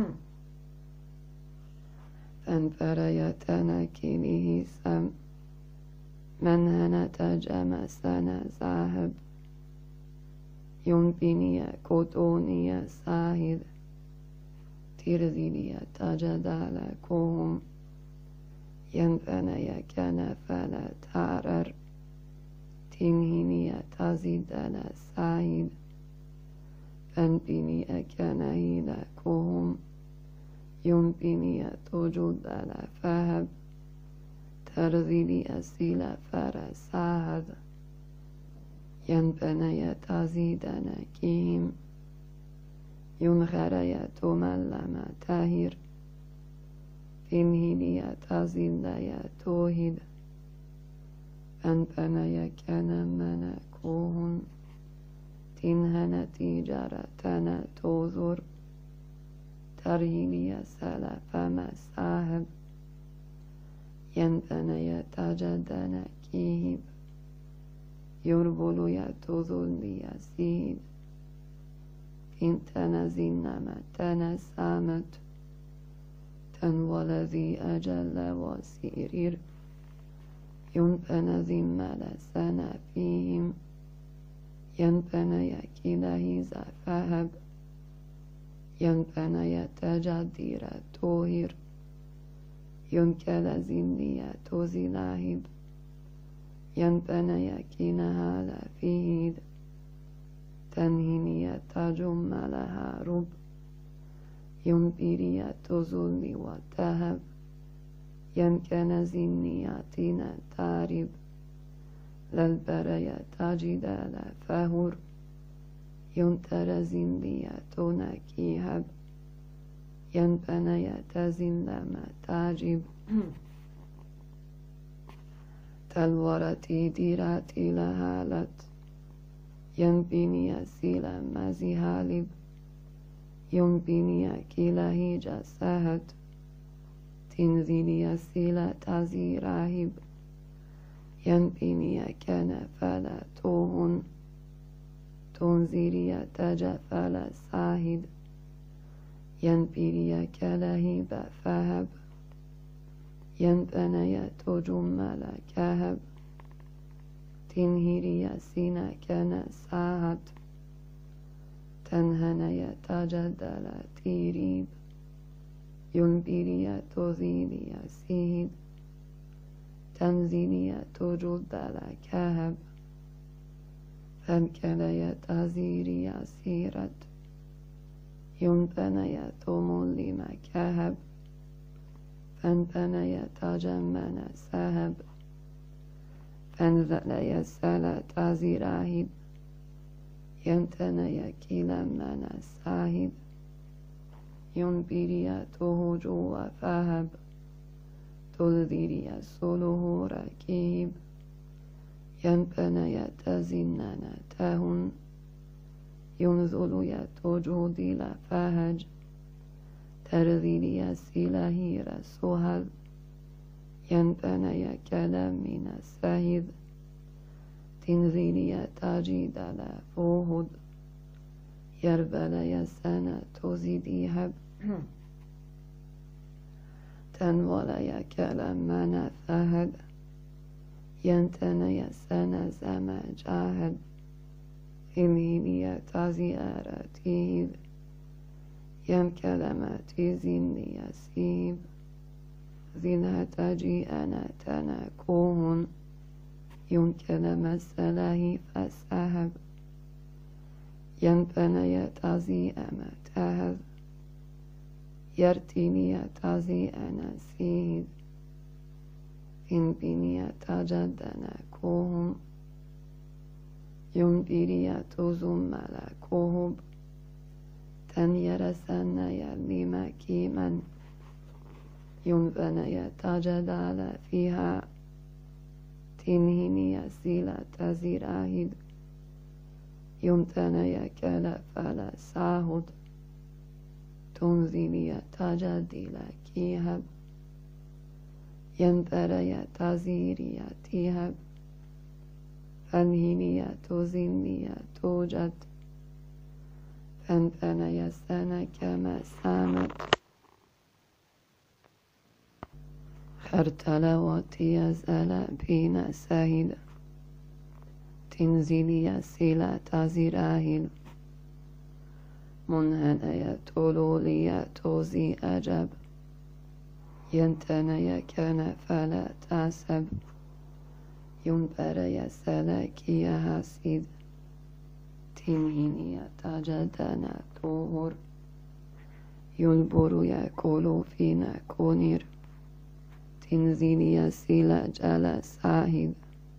Speaker 1: Fanparaya tanakilihi sam. Manhanata jamasana zahab. Yunpiniya kotoniya sahid. Tirziliya tajadala kohum. Yanpanaya kana fala tarar. Tinhiniya tazidala sahid. Fanpiniya kana hila kohum. Yunpiniya tojudala fahab. Tarziliya sila fara sahad. Yanpanaya tazidana kihim. Yunharaya tomallama tahir. Tinhiliya tazidaya tohid. Fanpanaya kana mana kohun. Tinhanati jaratana tozur. Tarhiliya sala fama sahab. Yanpanaya tajadana kihib. Yurbuluya tozulliya sid. Intana zinnama tana samat. تنولذي أجل وسيرير ينبن ذمل سنة فيهم ينبن يكيله زفهب ينبن يتجدير توهر ينكل زنية توزلاهب ينبن يكينها لفيد تنهينية تجملها رب ينبيرية تزل وتهب ينكن زنياتنا تارب للبرية تجد فهر ينتر زنية نكيهب ينبن يتزن لما تاجب تلورتي ديراتي لهالت ينبيني سيلا مزيهالب ينبيني كيله جسهد تنزيني سيلا تازي راهب ينبيني كان فلا توهن تنزيري تجفل ساهد ينبيني كلهب فهب ينبني تجمل كهب تنهيري سينا كان ساهد تنهني تجدل تيريب ينبيري تزيدي سيد تنزيني تجدل كهب فانكلي تزيري سيرت ينبني تملم كهب فانبني تجمن سهب فانزلي سلا تزيراهب ينتني كلمن ساهب ينبيري تهجو فهب تلذيري سلوه ركيب ينبني تزنن تهن ينزل يتجودي لفهج ترذيري سيله رسوهل ينبني كلام من السهد تنزيني تجد لفوهد يربلي سنة تزيدي هب تنولي كلام من فهد ينتني سنة زما جاهد إليني تزيارتيد ين كلماتي زيني سيب زينها تجي أنا تنكون ين كلمة سلاهي فسهب ينبني تزي أما تهب يرتيني تزي أنا سيد إن بني تجدنا كوهم ينبيري تزم لكوهب تن يرسن يليم كيمن ينبني تجدال فيها تنهيني سيلة تزيراهد يمتني كلفل ساهد تنزيني تجدي لكيهب ينبري تزيري تيهب فانهيني تزيني توجد فانبني سنة كما سامت خرتلواتي يزال بين سهيد تنزيلي سيلة تزيراهل منهني تولولي توزي أجب ينتني كان فلا تاسب ينبري سلاكي هاسيد تنهيني تجدنا طهر ينبر يكولو فينا كونير تنزيني سيلا جل ساهد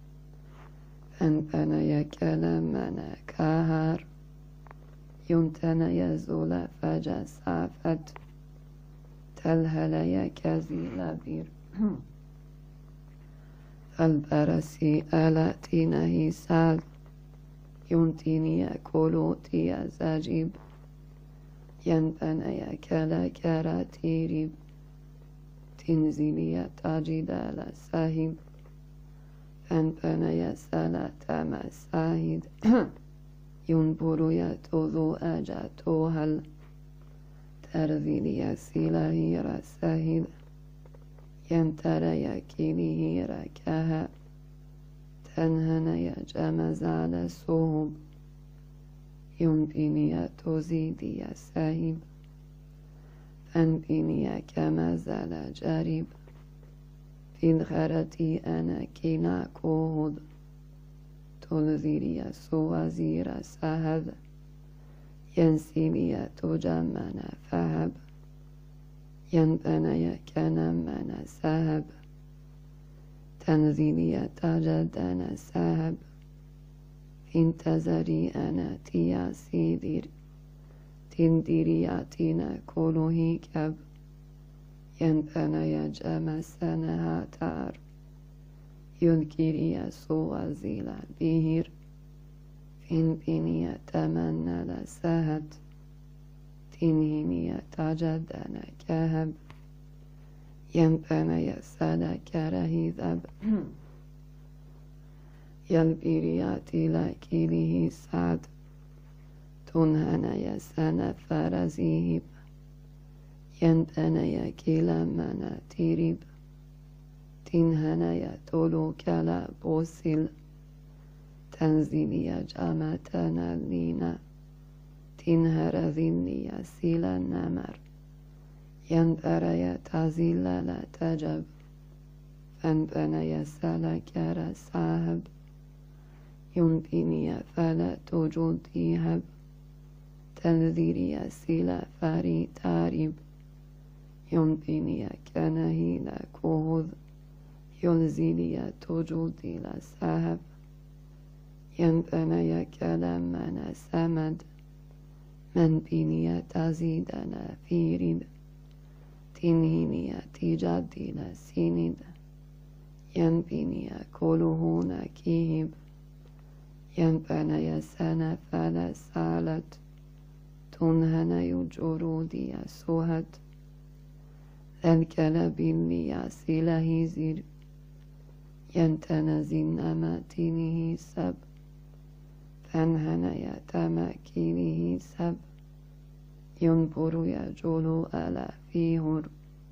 Speaker 1: فانبني كلمنا كهر ينتني يزول فجسافت تلهلي كزيل بير البرسي آلاتي نهي سال ينتيني كولوتي زجيب ينبني كلا كراتيريب تنزيلي تجد لسهيب فانبني سلة مساهد ينبر يتوذو أجتوهل ترذيلي سيله رسهد ينتري كيله ركها تنهني جمز على الصهب ينبيني تزيدي سهيب فانبيني كما زال جريب في الغرتي أنا كينا كوهد تنذيري سوازير سهد ينسيني تجمن فهب ينبني كنمن سهب تنزيلي تجدن سهب انتظري أنا تيا سيدير تنديري تينا كله كب ينبني جمسنها تار ينكري سوى زيلا بهير فين بني تمنى لسهد تنهيني تجدن كهب ينبني سلك رهيذب يلبيرياتي لكيله سعد تنهني سنة فرزيهب ينبني كلا منا تيريب تنهني تولو كلا بوسل تنزيلي جامتنا لينا تنهر ذني سيلا نمر ينبري تزيل لا تجب فانبني سلك رساهب ينبني فلا تجودي هب تنذيري سيلا فري تاريب ينبني كنهيل كهذ يلزيلي تجودي لسهب ينبني كلمنا سمد من بني تزيدنا فيريد تنهيني تجدي لسيند ينبني كله نكيب ينبني سنة فلا سالت تنهني جرودي سهد الكلب اللي سله زير ينتنزن ماتينه سب فانهني تماكينه سب ينبر يجولو ألا فيهر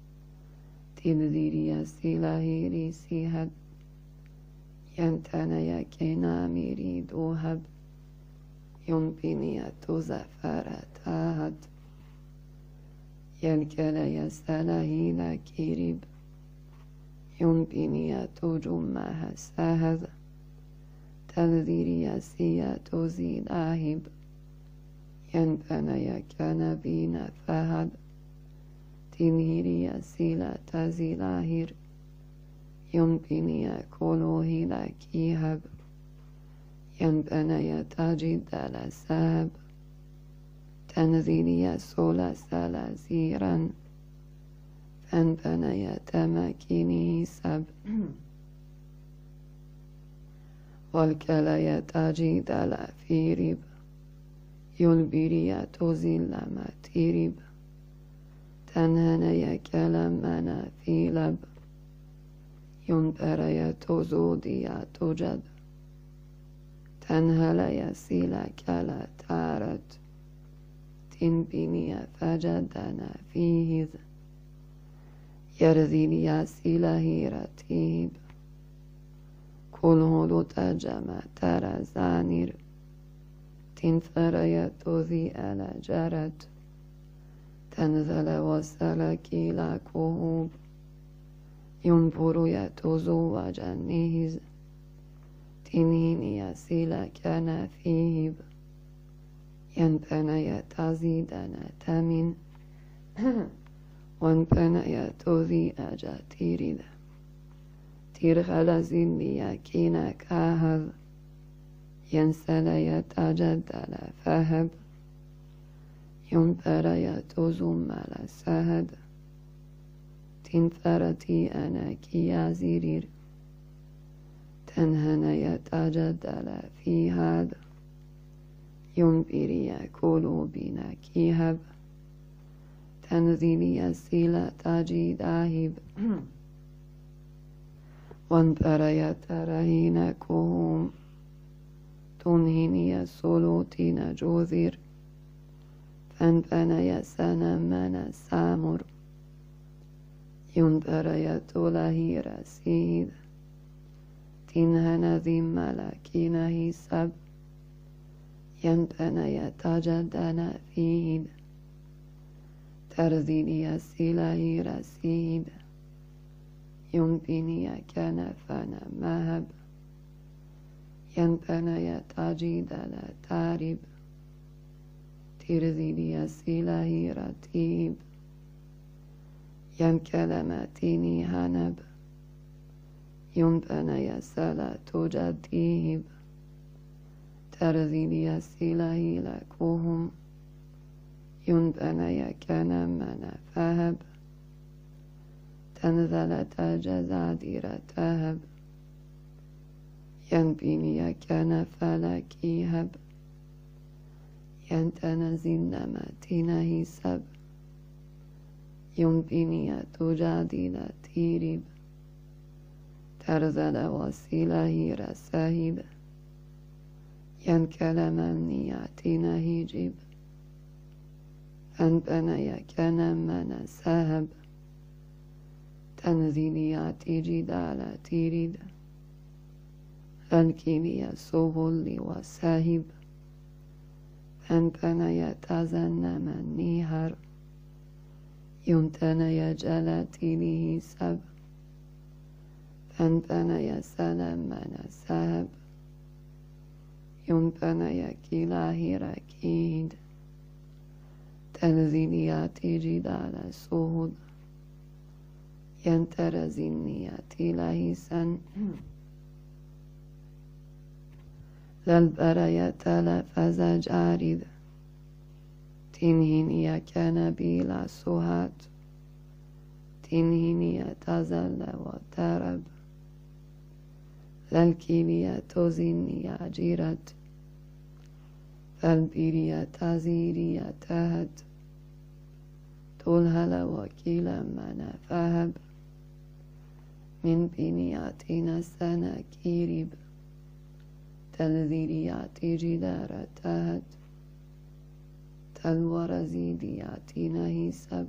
Speaker 1: تنذيري سله ريسيهد ينتني كنا مريد هب ينبني تزفر تاهد ينكلي سله لكيرب ينبني تجمها سهد تنذيري سيا تزيد آهب ينبني كنبين فهد تنهيري سيلا تزيلاهر ينبني كله لكيهب ينبني تجد لسهب تنزيلي سولا سلازيرا فانبني تمكينه سب والكلي تجد لفيرب يلبيري تزيل متيرب تنهني كلمنا في لب ينبري تزودي تجد تنهلي سيلا كلا تارت تنبني فجدنا فيه يرذيلي سيلا هيرتيب كل هدو تجمع ترى زانير تنفري تذي ألا جرت تنزل وسلكي لا كهوب ينبر يتزوج النهز تنهيني سيلا كان فيه ينبني تزيدنا تمن وانبني تذي أجا تيرد تيرغل زلي كينا كاهذ ينسل يتجدل فهب ينبر يتزم لسهد تنفرتي أنا كيا زرير تنهن يتجدل في هذا ينبري قلوبنا كيهب تنزيلي سيلا تجد آهب وانبر يترهين كهم تنهني سلوتنا جوذر فانبني سنمنا سامر ينبري تولهي رسيد تنهن ذي ملكينه سب ينبني تجدنا فيد ترزيني سيله رسيد ينبني كنفنا مهب ينبني تجد لا تارب ترزيني سيله رتيب ين كلماتيني هنب ينبني سلا تجديب ترزيني سيله لكوهم ينبني كنمنا فهب تنزل تجزادير تهب ينبني كنفلكي هب ينتنزين متينه سب ينبني تجاديل تيرب ترزل وسيله رسهب ينكلمني يعتينه جب أنبني كنمنا سهب تنزينياتي جدال تيرد فالكيني سهل وسهب أنبني تزنم النهر ينتني جلتينه سب أنبني سلمنا سهب ينبني كلاه ركيد تنزينياتي جدال سهد ينترزينياتي لهيسا للبرية تلفز جارد تنهيني كنبيل سهات تنهيني تزل وترب للكيلية تزيني جيرت فالبيرية تزيرية تهد تلهل وكيلا من فهب من بنياتنا سنة كيرب تلذيريات جدار تهد تلورزيدياتنا هسب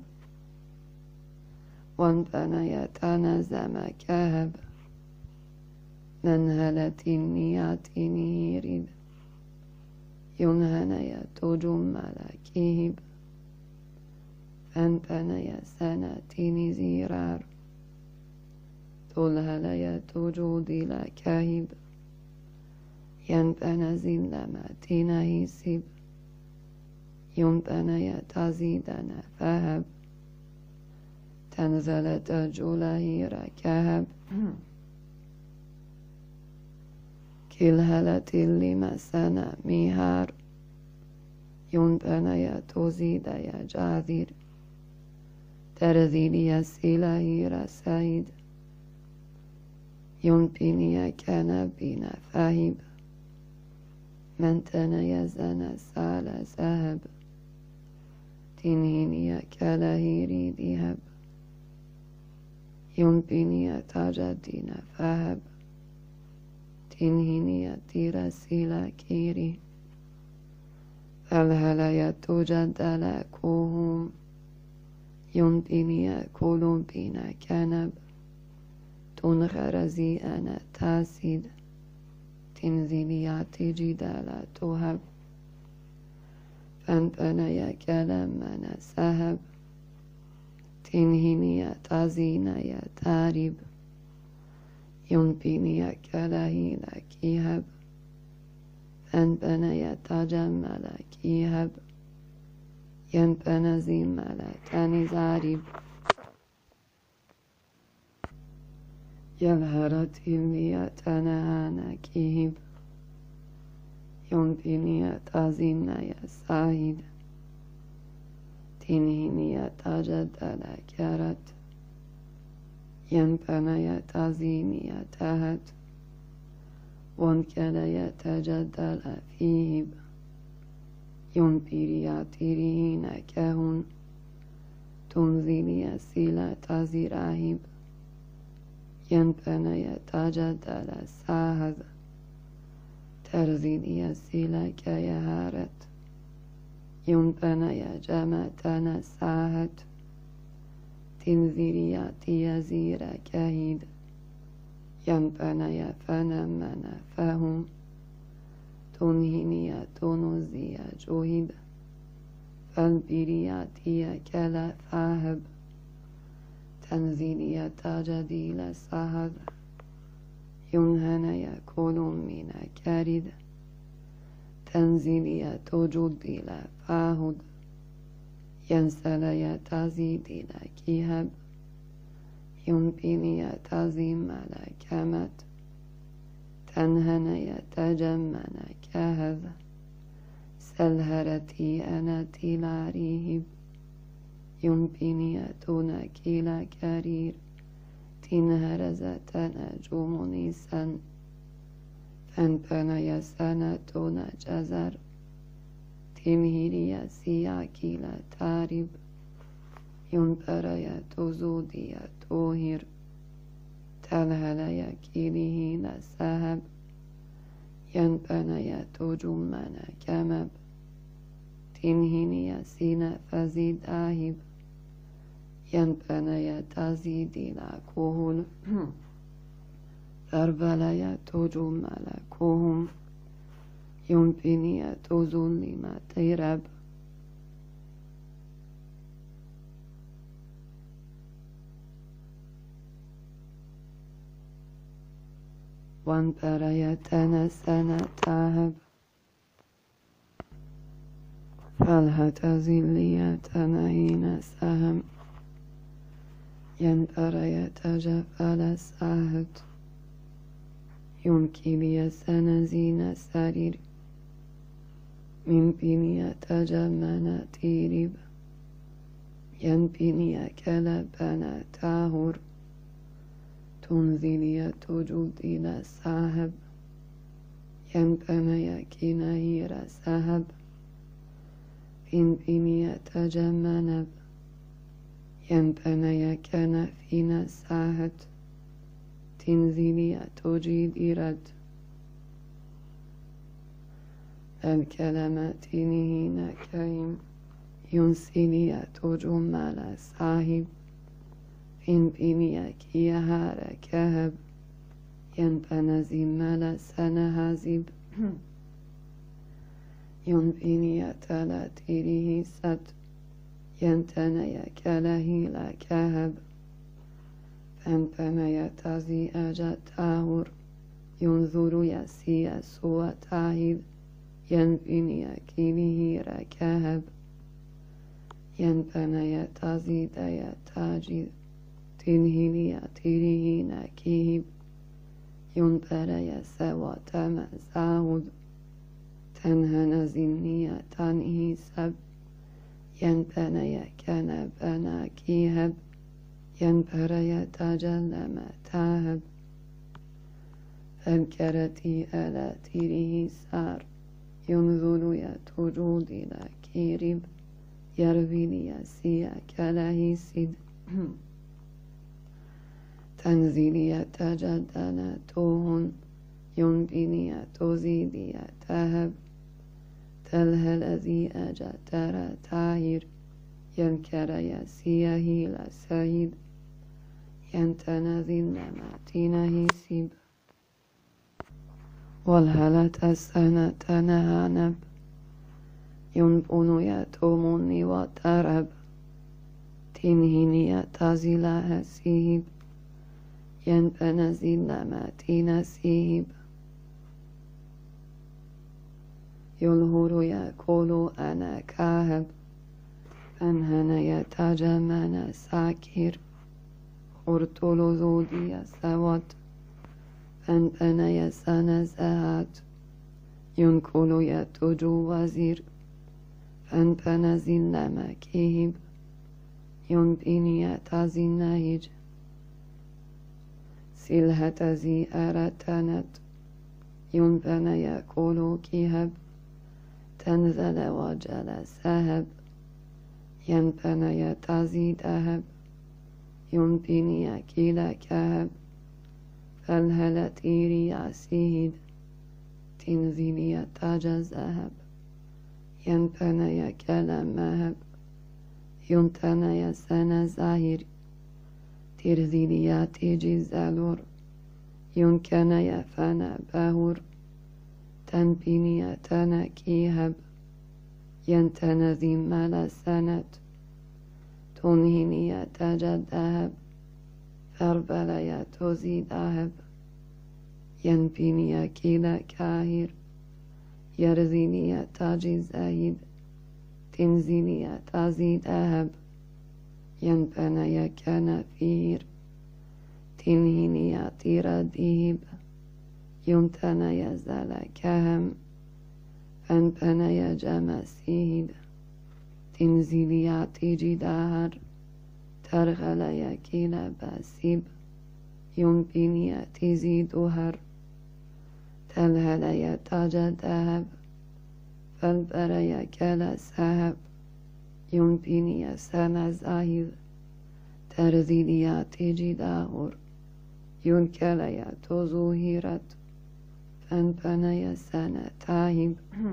Speaker 1: وانبنيتنا زم كهب ننهلت النياتني رد ينهني تجمل كهب فانبني سنتين زيرار تلهلي تجودي لكهب ينبنى زلمتين هسب ينبني تزيدنا فهب تنزل تجوله ركهب كلهلت اللي مسنا ميهار ينبني تزيد يا جاذير ترذيني سيله رسيد ينبني كنبين فهب من تنيزن سال ذهب تنهيني كلهيري ذهب ينبني تجدين فهب تنهيني ترسيل كيري فالهلا تجد لكوهم ينبني قلوبين كنب تنغرزي أنا تاسد تنزيليات جدال تهب فانبني كلمنا سهب تنهيني تزيني تارب ينبني كلهي لكيهب فانبني تجمل كيهب ينبنى زمل تنزارب يلهرت إلمية تنهانا كيهب ينبني تزيني سايد تنهيني تجدل كرت ينبني تزيني تهت وانكلي تجدل فيهب ينبري ترين كهن تنزيني سيلة تزيراهب ينبني تجدل ساهد ترزيني سيلة كيهارت ينبني جمتنا ساهت تنذيرياتي يزير كهيد ينبني فنمن فهم تنهني تنزي جهد فالبرياتي كلا فاهب تنزيلية جديل سهد ينهني كل من كارد تنزيلية جديل فاهد ينسلي تزيديل كيهب ينبني تزيم كمت تنهني تجمن كهذا سلهرتي أنا تلاريهب ينبني تنكيل كرير تنهرز تنجوم نيسان فانبني سنة جزر تنهيري سياكيل تارب ينبري تزودي توهر تلهلي كيله لسهب ينبني تجمن كمب تنهيني سين فزيد آهب ينبني تزيدي لكهل ذربلي تجمل كهم ينبني تظلم تيرب وانبري تنسن تاهب فالهتزلية تنهين سهم ينبري تجفل ساهد ينكلي سنزين سرير من بني تجمن تيرب ينبني كلبنا تاهر تنزلي تجديل ساهب ينبني كنهير سهب ينبني تجمنب ينبني كنفين ساهد تنزلي تجيد إرد الكلمة تنهين كيم ينسلي تجمل ساهب ينبني كيهار كهب ينبن زمال سنهازب ينبني تلاتيره ست ينتني كلهيل كهب فانبني تزي أجت تاهر ينظر يسي سوى تاهد ينبني كيلهير كهب ينبني تزيد يتاجد تنهيني تيرهين كيهب ينبري سوى تمزاود تنهن زني تنهي سب ينبني كنبنا كيهب ينبري تجلم تاهب فالكرتي ألا تيره سار ينظر يتجود إلى كيرب يروي لي سيا كله سد تنزيلي تجدنا توهن ينبني تزيدي تهب تلهل ذي أجتر تاهر ينكر يسيه لسيد ينتنذل ماتينه سيب والهلت السنة تنهانب ينبن يتومني وترب تنهيني تزيلها سيب ينبن زل ماتين سيب يلهر يقول أنا كاهب فانهن يتجمن ساكر خرطل زودي سوات فانبن يسن زهات ينكل يتجو وزير فانبن زل مكيب ينبني يتزن نهج سلهة زي أرتنت ينبن يقول كيهب تنزل وجل سهب ينبن يتزيد أهب ينبني كلا كهب فالهلتيري يسيد تنزيل يتجز أهب ينبني كلامهب ينتني سنة زاهر ترزيليات جزالور ينكني فانا باهور تنبيني تنكيهب ينتنذي مال سنة تنهيني تجدهب فربلي تزيدهب ينبيني كيلا كاهر يرزيني تاجي زايد تنزيني تزيد أهب ينبني كنفير تنهيني تير ديب ينتني زال كهم فانبني جمسيد تنزيلي تيجي دهر ترغلي كيلا باسيب ينبيني تزيد هر تلهلي تاج دهب فالبري كلا سهب ينبيني سما زاهد ترزيلي تيجي داهور ينكلي تزوهيرت فانبني سنة تاهب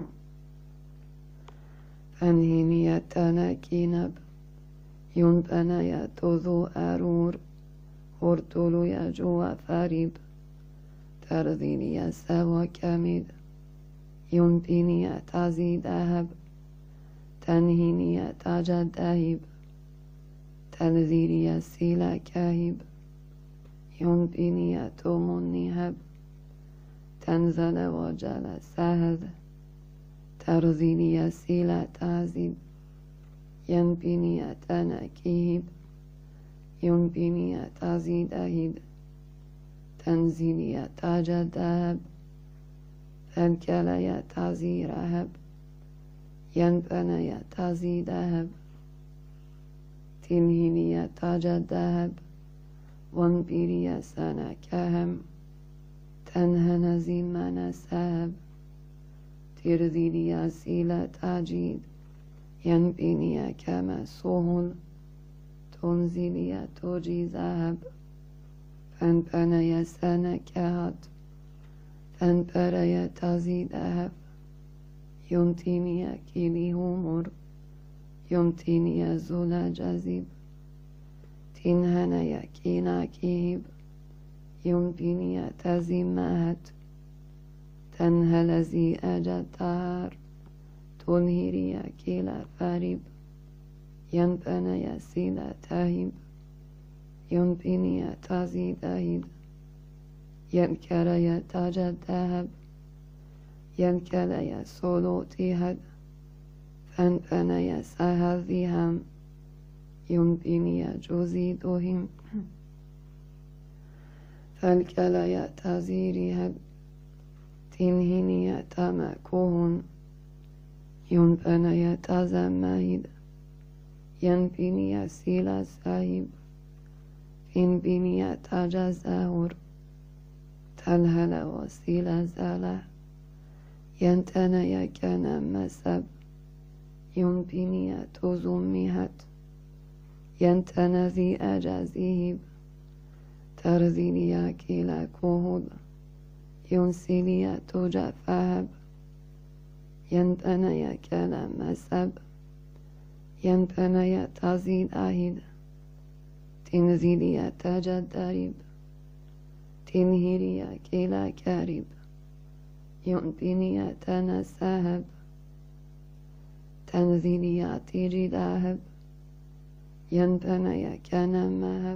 Speaker 1: فانهيني تنكينب ينبني تزو أرور هرتلو يجو فريب ترزيني سوا كميد ينبيني تازي دهب تنهيني تاج دهب تنزيلي سيلا كاهب ينبيني تومني هب تنزل وجل سهد ترزيلي سيلا تازيد ينبيني تنكيهب ينبيني تازي دهب تنزيلي تاج دهب فالكلي تازي رهب ينبني تازي دهب تنهيني تاج دهب وانبيري سنة كهم تنهن زمن سهب ترزيلي سيلة تاجيد ينبيني كما سهل تنزيلي توجي ذهب فانبني سنة كهات فانبري تازي دهب يمتيني كيلي همر يمتيني زولا جزيب تنهني كينا كيب يمتيني تازي مهت تنهلزي أجد تهار تنهيري كيلا فريب ينبني سيلا تهيب ينبيني تازي دهيد ينكري تاج الذهب ينكلي سولو تيهد فانبني سهذيهم ينبيني جوزي دوهم فالكلي تزيريهد تنهيني تمكوهن ينبني تزمهد ينبيني سيلا سايب ينبيني تاج الزهور تلهل وسيلة زالة ينتني كان مسب ينبيني تزمهت ينتنذي أجازيب ترزيلي كيلا كهود ينسيلي توجا فهب ينبني كان مسب ينبني تزيد أهد تنزيلي تجد دريب تنهيري كيلا كارب ينبيني تنسهب تنزيلي تيجي ذهب ينبني كان مهب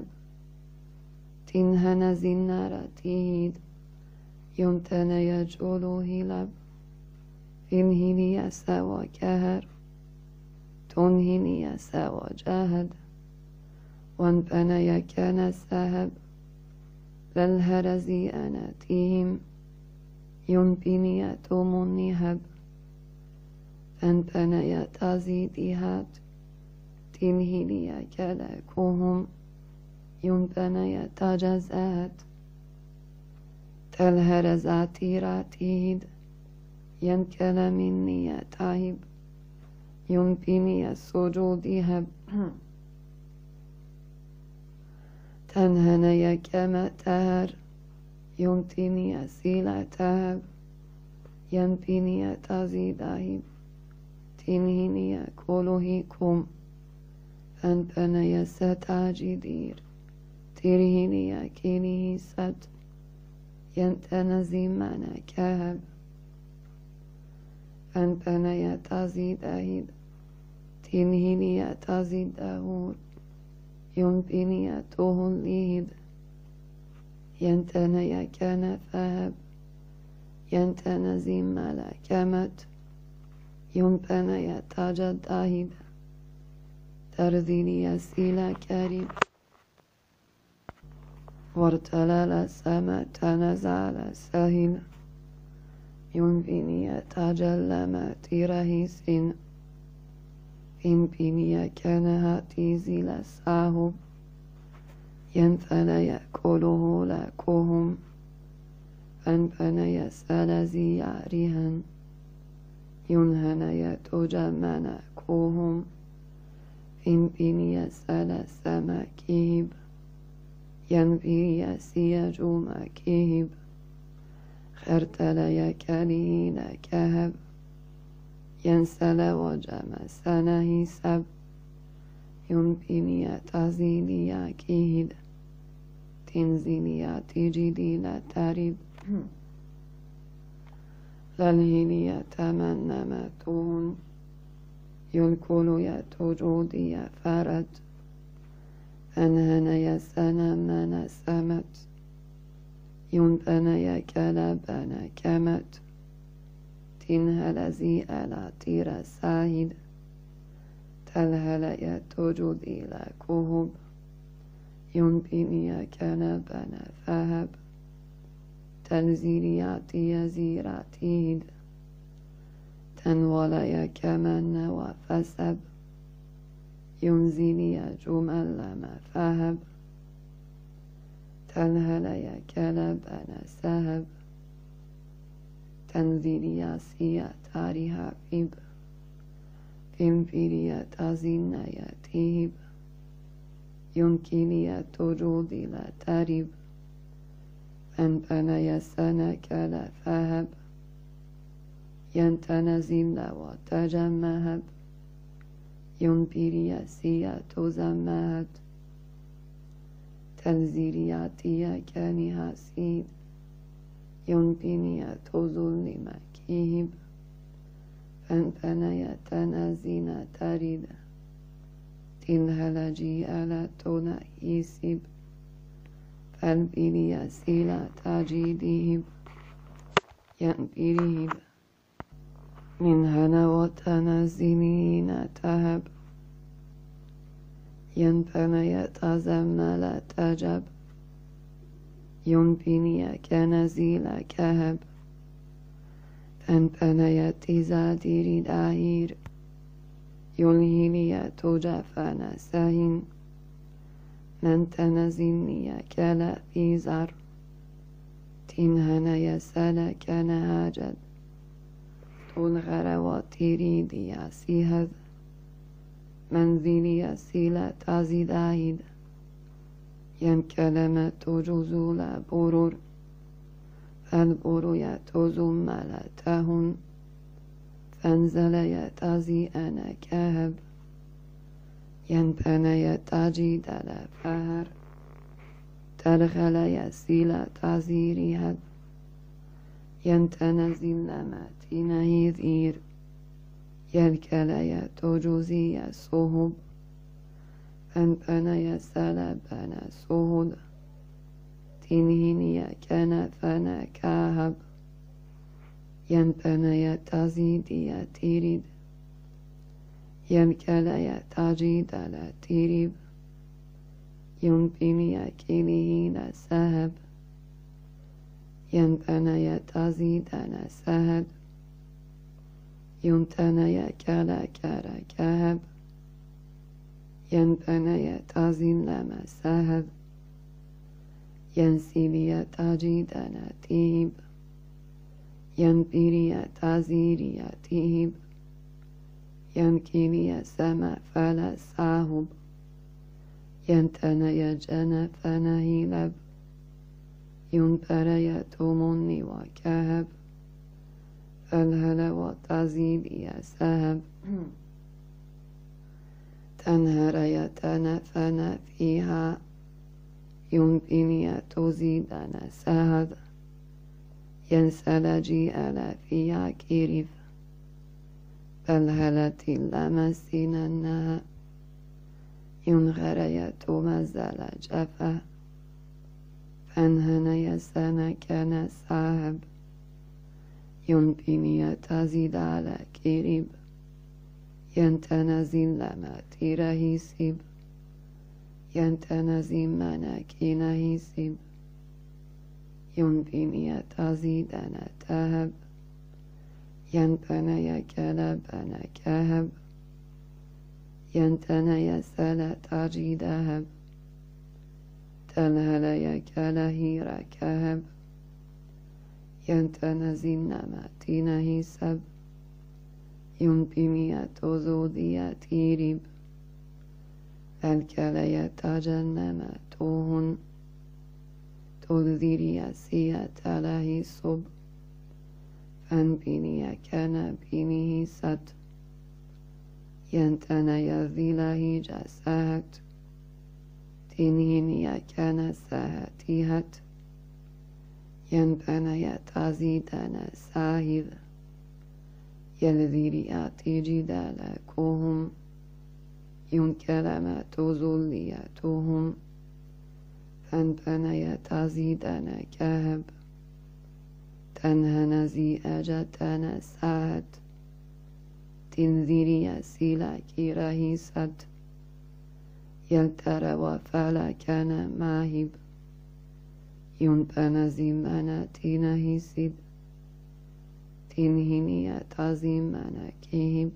Speaker 1: تنهن زنار تيد يمتني جولو هلب تنهيني سوا كهر تنهيني سوا جهد وانبني كان سهب للهرزي أناتهم ينبيني تومني هب فانبني تزيديهات تنهيني كلاكهم ينبني تجزات تلهرزاتي راتيد ينكل مني تايب ينبيني السجود هب تنهني كما تهر يمتني سيلا تهب ينبيني تزيدهب تنهيني كولوهيكم أنبني ستاجدير ترهيني كيني ست ينتنزي منا كهب أنبني تزيد أهيد تنهيني تزيد أهور ينبني توهن ليد ينتني كان فهب ينتنزي ملكمت ينبني تجد أهيد ترذيني يسيل كريم وارتلال السماء تنزل سهيل ينبني تجلم ترهيسين ينبني كانها تيزيل ساهب ينفن يأكله لكهم أنفن يسالزي يعرهن ينهن يتجمن كوهم ينبني يسال سمكيب ينبي يسيج مكيب خرتل يكلي لكهب ينسل وجم سنه سب ينبني تزيني يكيد تنزيني تجدي لتريب للهني يتمنمتون يلكل يتجودي فرد أنهن يسنمن سمت ينبن يكلبن كمت تنهل زي ألا تير ساهد تلهل يتجودي لكهب ينبني كلبن فهب تنزيريات يزيراتيد تنولي كمن وفسب ينزيني جمل ما فهب تنهلي كلبن سهب تنزيري سيا تاريها فيب فيمفيريا تزين يتيب يمكني تجودي لا تريب أنبن يسنك لا فهب ينتنزل وتجمهب ينبيري سيا تزمهد تنزيرياتي كانها سيد ينبني تزل مكيب فانبن يتنزين تريد تنهلجي ألا تنهيسب فالبيري سيلا تجيديب ينبيريب من هنا وتنزلين تهب ينبن يتزمل تجب ينبني كنزيل كهب فانبن يتزادير داهير يلهيني تجفن سهين من تنزلني كلا في زر تنهن يسلك نهاجد تنغر وتريد يسيهد منزلي يسيل تزيدايد ينكلم تجزول برور فالبرو يتزم لتهن فانزل يتزي أنا كهب ينبن يتجد لفهر تلغل يسيل تزيريهد ينتنزل ماتين يذير يلكل يتجزي الصهب فانبن يسلبن صهد تنهيني كنفن كهب ينبن يتزيد يتيرد يلكل يتجد لتيرب ينبن يكله لسهب ينبن يتزيد لسهد ينتن يكل كر كهب ينبن يتزل مسهب ينسيب يتجد لتيب ينبير يتزير يتيب يمكن يسمى فلا ساهب ينتن يجن فنهيلب ينبر يتمني وكهب فالهل وتزيد يا سهب تنهر يتنفن فيها يمكن تزيدنا سهد ينسلجي ألا فيها كيرف فالهلة لمسيننا ينغر يتمزل جفا فانهن يسن كان ساهب يمكن يتزيد على كيرب ينتنزل لما تيره سيب ينتنزل مناكينه سيب يمكن يتزيدنا تهب ينتن يكلبنا كهب ينتن يسل تجيدهب تلهل يكلهير كهب ينتنزل نما تينه سب يمكن يتزودي تيرب الكل يتجنم توهن تذيري سيئة له صب فانبني كان بينه ست ينتن يذيله جسهت تنهني كان سهتيهت ينبن يتزيدن ساهذ يلذيري آتي جدالكهم ينكلم تزليتهم فانبن يتزيدن كهب تنهن زي أجتن ساد تنذيري سيلا كيره سد يلتر وفلا كان ماهب ينبن زمنا تنه سد تنهني تزمنا كهب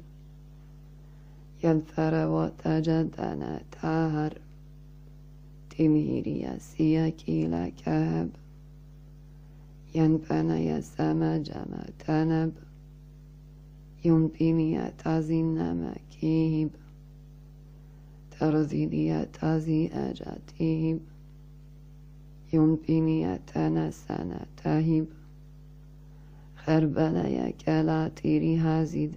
Speaker 1: يلفر وتجدنا تاهر تنهيري سيكي لكهب ينبن يسمجم تنب ينبن يتزن مكيهب ترزيد يتزي أجتهب ينبن يتنسن تهب خربل يكلاتيري هازيد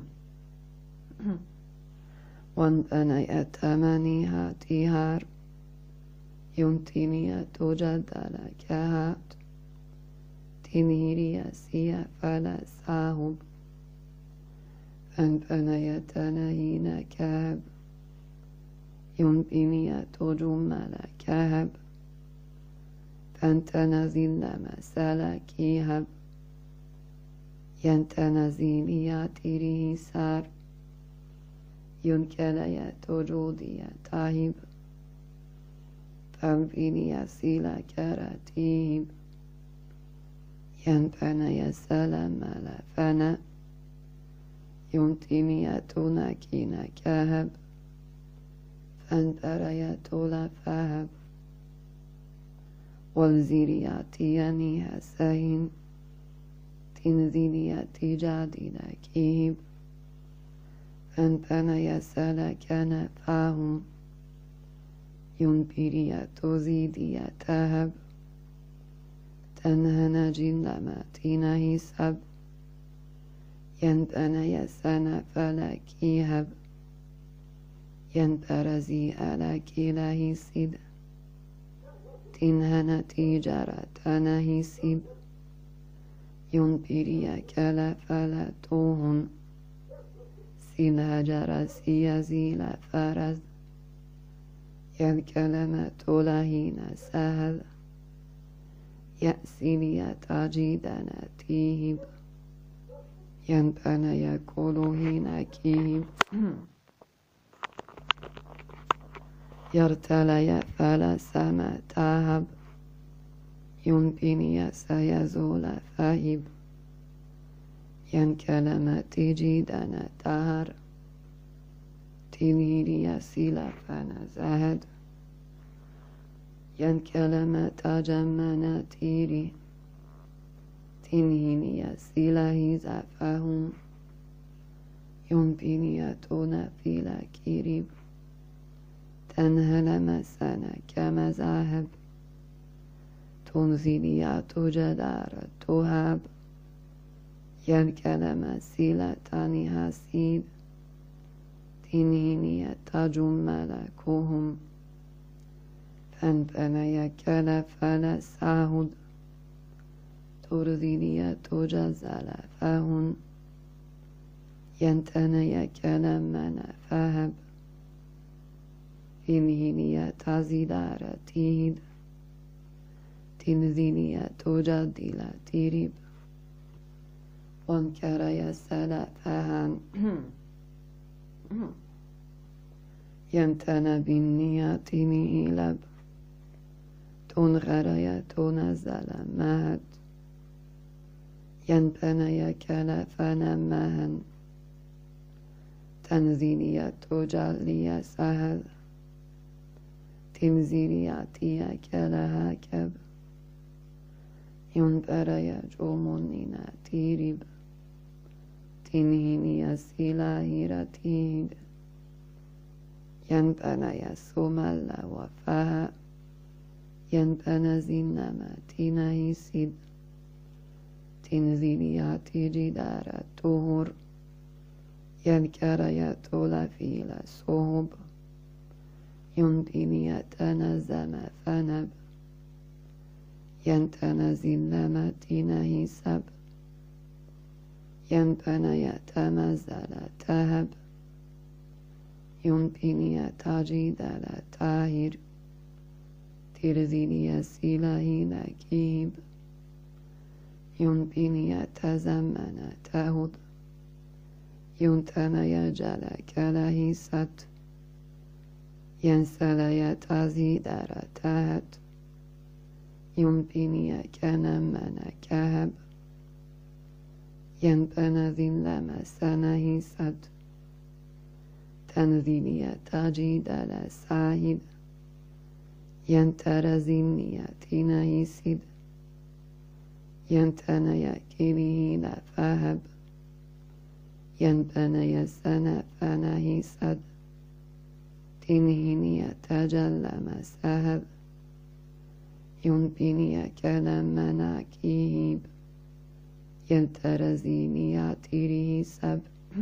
Speaker 1: وانبن يتمني هاتيهار ينتني تجدل كهات تنهيري سيا فلا ساهب فانبن يتنهين كهب ينبني تجمل كهب فانتنزل مسال كيهب ينتنزل ياتيره سار ينكل يتجودي تاهب فانبني يسيل كراتيب ينبن يسلم لفنا يمتني يتنكين كهب فانبر يتول فهب والزيريات ينيها سهين تنزيليات جادين كيب فانبن يسل كان فاهم ينبري تزيدي تهب تنهن جلما تينه سب ينبن يسن فلكيهب ينبرزي على كله سد تنهن تجارة تنه سب ينبري كلا فلتوهن سلا جرسي يزيل فرز يالكلمة لهين سهل يأسيني تجيدنا تيهب ينبن يقول هنا كيهب يرتلي فلا سما تهب ينبني سيزول فهب ينكلم تجيدنا تهر تنيري سيلا فنزهد ينكلم تجمنا تيري تنهيني سيلا زفهم ينبني تنفيل كيرب تنهل مسنا كمذاهب تنزلي تجدار تهاب يلكلم سيلتان هسيد تنيني تجم ملكهم فانفني كلفل ساهد ترذيني تجزل فهن ينتني كلمن فهب فينهني تزيدار تيد تنذيني تجدل تيرب وانكر يسل فهن يمتن بالنية نهلب تنغر تنزل مهد ينبني كلفن مهن تنزيني تجلي سهل تنزيني تيا كلهكب ينبري جومننا تيرب تنهيني سلاهير تيد ينبني سمل وفها ينبن زنما تنهي سيد تنزيني تجدار تهور ينكر يطول في الصهب ينبني تنزم فنب ينتنزل لما تنهي سب ينبني تمزل تهب ينبني تجدل تاهر ترزيني سلاهي نكيب ينبني تزمن تهد ينتني جل كله ست ينسلي تزيدر تهد ينبني كنمن كهب ينبن ذن مسنه ست تنذيني تجدل ساهد ينترزيني تنهي سد ينتني كلهين فهب ينبني سن فنهي سد تنهيني تجلم سهب ينبني كلمنا كيهب ينترزيني تيره سب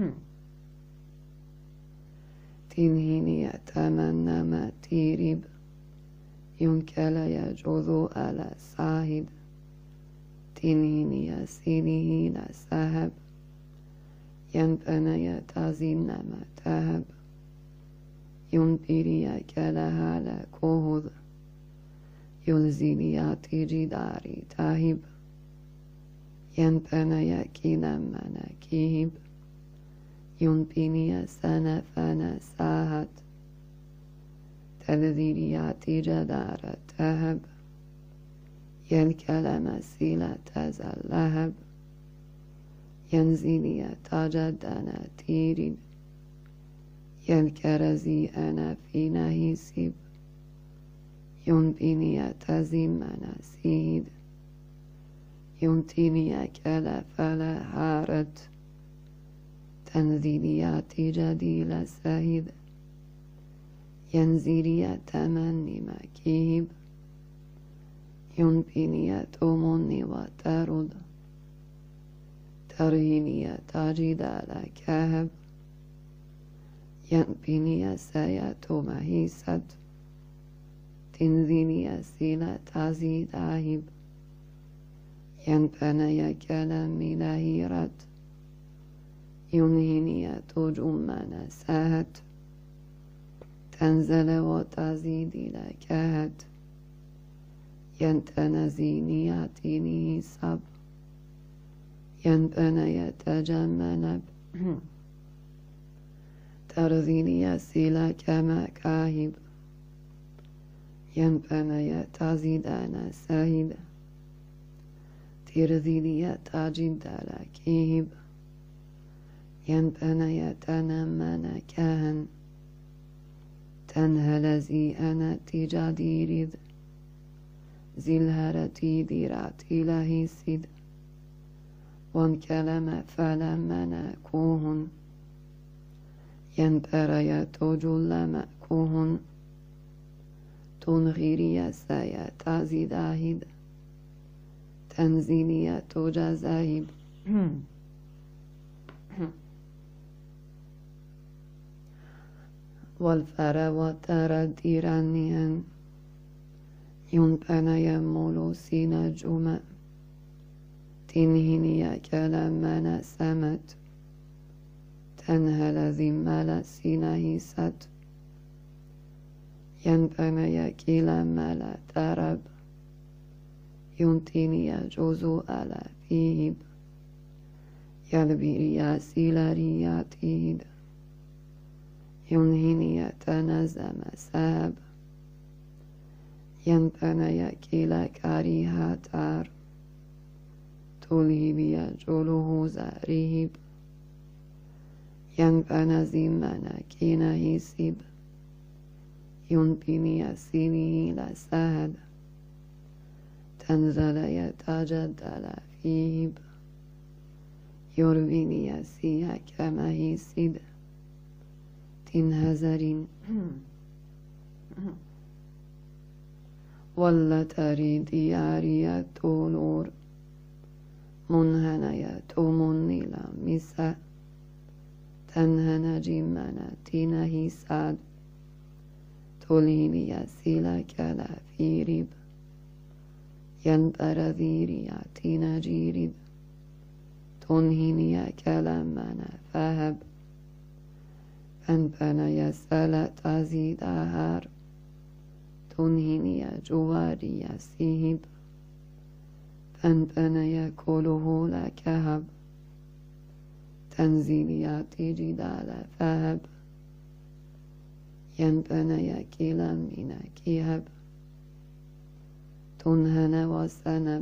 Speaker 1: تنهيني تمنم تيرب ينكل يجوذ على ساهد تنهيني سينهين سهب ينبني تزينم تهب ينبري كلها لكهذ يلزيني تجداري تهب ينبني كنمن كيهب ينبني سنفن ساهد تذذيريات جدار تهب ينكلم سيلة تزلهب ينزيني تجدنا تيرب ينكرزي أنا في نهيسب ينبني تزمن سيد ينتني كلفل هارت تنزيليات جديل سهيد ينزيلي تمني مكيب ينبني تمني وترد ترهيني تجد لكهب ينبني سيات مهيسد تنزيني سيلة تزيد عهب ينبني كلام لهيرت ينهيني تجمن سهت تنزل وتزيد لكهت ينتنزيني تيني سب ينبني يتجمن ترزيني سيلا كما كاهب ينبني تزيدنا سهيد ترزيني تجد لكيب ينبني تنمن كهن تنهلزي أنا تجديرذ زلهرتي ديراتي لهي سد وانكلم فلمن كوهن ينبري تجل مأكوهن تنغيري سيتزيد أهد تنزيني تجزهب والفر وتر ديرانيا ينبنى يمولو سينا جمع تنهيني كلام سمت تنهل ذي مال سينا هيست ينبنى كلا مال ترب ينتيني جوزو على فيب يلبيريا سيلارياتيد ينهيني تنزم ساب ينبنى كلا كاريهاتار توليبيا جوله زاريب ينبنى زمنا كينا هيسيب ينبني سيني لسهد تنزل يتجدل فيب يربيني سيا كما هيسيد تنهزرين ولا تريد ياريا تولور منهنيا تومني لا مسا تنهنا جمنا تينا هيساد توليني سيلا كلا فيريب ينبر ذيريا تينا جيريب تنهيني كلامنا فهب فانبنا يسأل تزيد أهار تنهيني جواري سيب فانبنا يكله لكهب تنزيليات جدال فهب ينبنا يكيلا من كيهب تنهن وسنب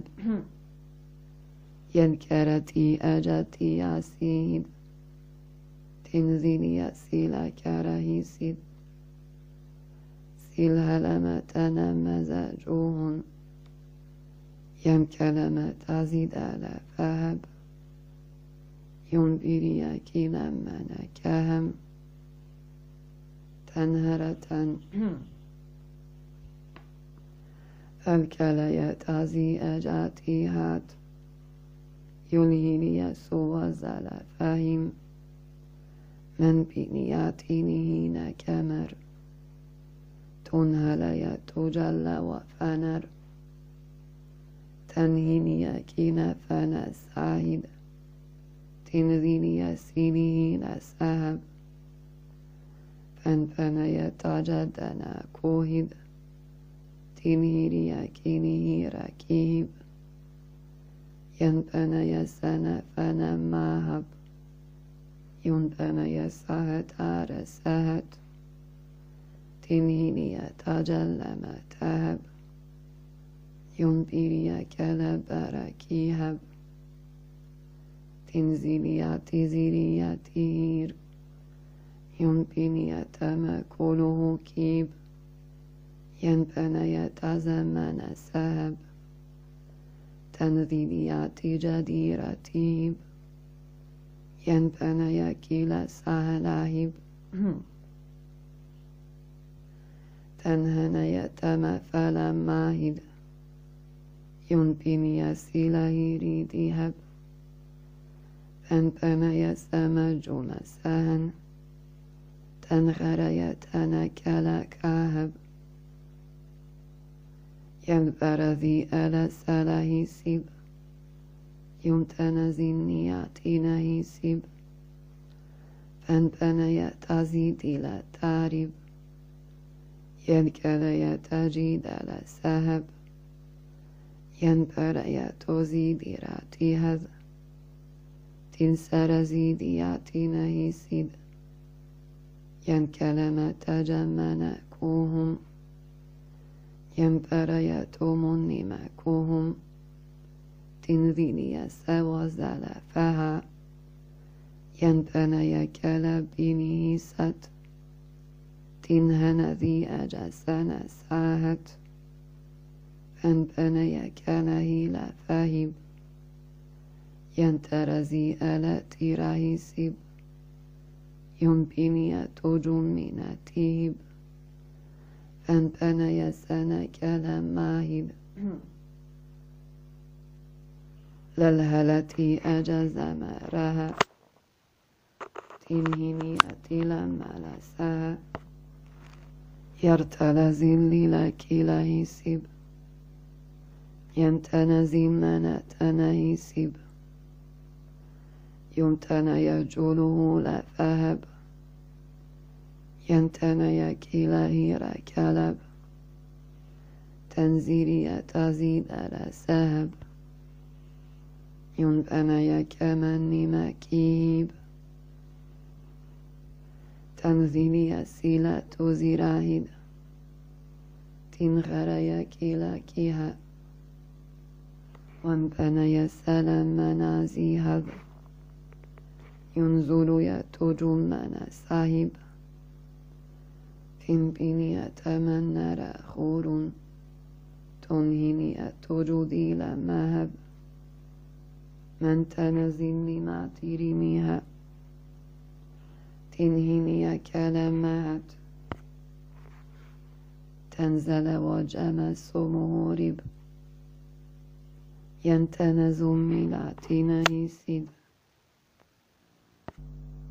Speaker 1: ينكرتي أجتي ياسيد تنزيني سيلا كرهيسيد سيل هلما تنمزجوهن يم كلمة تزيد على فهب ينبري كلا من كهم تنهرة الكلا يتازي أجاتي هات يلهيني سوى زل فهم من بنياتينه نكمر تنهل يتجلى وفنر تنهيني كنا فنسعيد تنذيني سينه لسهب فانفن يتجدنا كوهد تنهيري كينه ركيب ينبن يسن فنماهب ينبن يسهت أرسهت تنهيني تجلم تهب ينبيري كلبركيهب تنزيلي تزيلي تهير ينبني تمكله كيب ينبن يتزمن سهب تنذيليات جديرة تيب ينبن يكيل سهلاهب تنهن يتم فلماهد ينبن يسيله ريدهب فانبن يسمجون سهن تنغر يتنكل كاهب ينبر ذي ألس لهيسب يمتنزيني يعطينا هيسب فانبن يتزيد إلى تارب ينكل يتجيد لسهب ينبر يتزيد راتيهذ تنسر زيد يعطينا هيسب ينكلم تجمنا كوهم ينبر يتومني ماكوهم تنذيني سوى زلفها ينبن يكلبيني ست تنهن ذي أجسنا ساهت فانبن يكله لفهب ينترزي ألتي رهيسب ينبني تجمنا تيب فانبن يسن كلام ماهد للهلتي أجز مرها تنهني أتلا ملسا يرتلزين لك لهيسب ينتنزين منتنهيسب يمتن يجوله لفهب ينتن يكيله ركلب تنزيري تزيد لسهب ينتن يكمني مكيب تنزيلي السيلة زراهد تنغر يكيلكيها وانبن يسلم منازيها ينزل يتوجم من ساهب تنبيني يتمنى خور تنهيني يتوجدي لمهب من تنزلني ما ترميها تنهيني كلمات تنزل وجمس مهورب ينتنز ملاتنا يسيب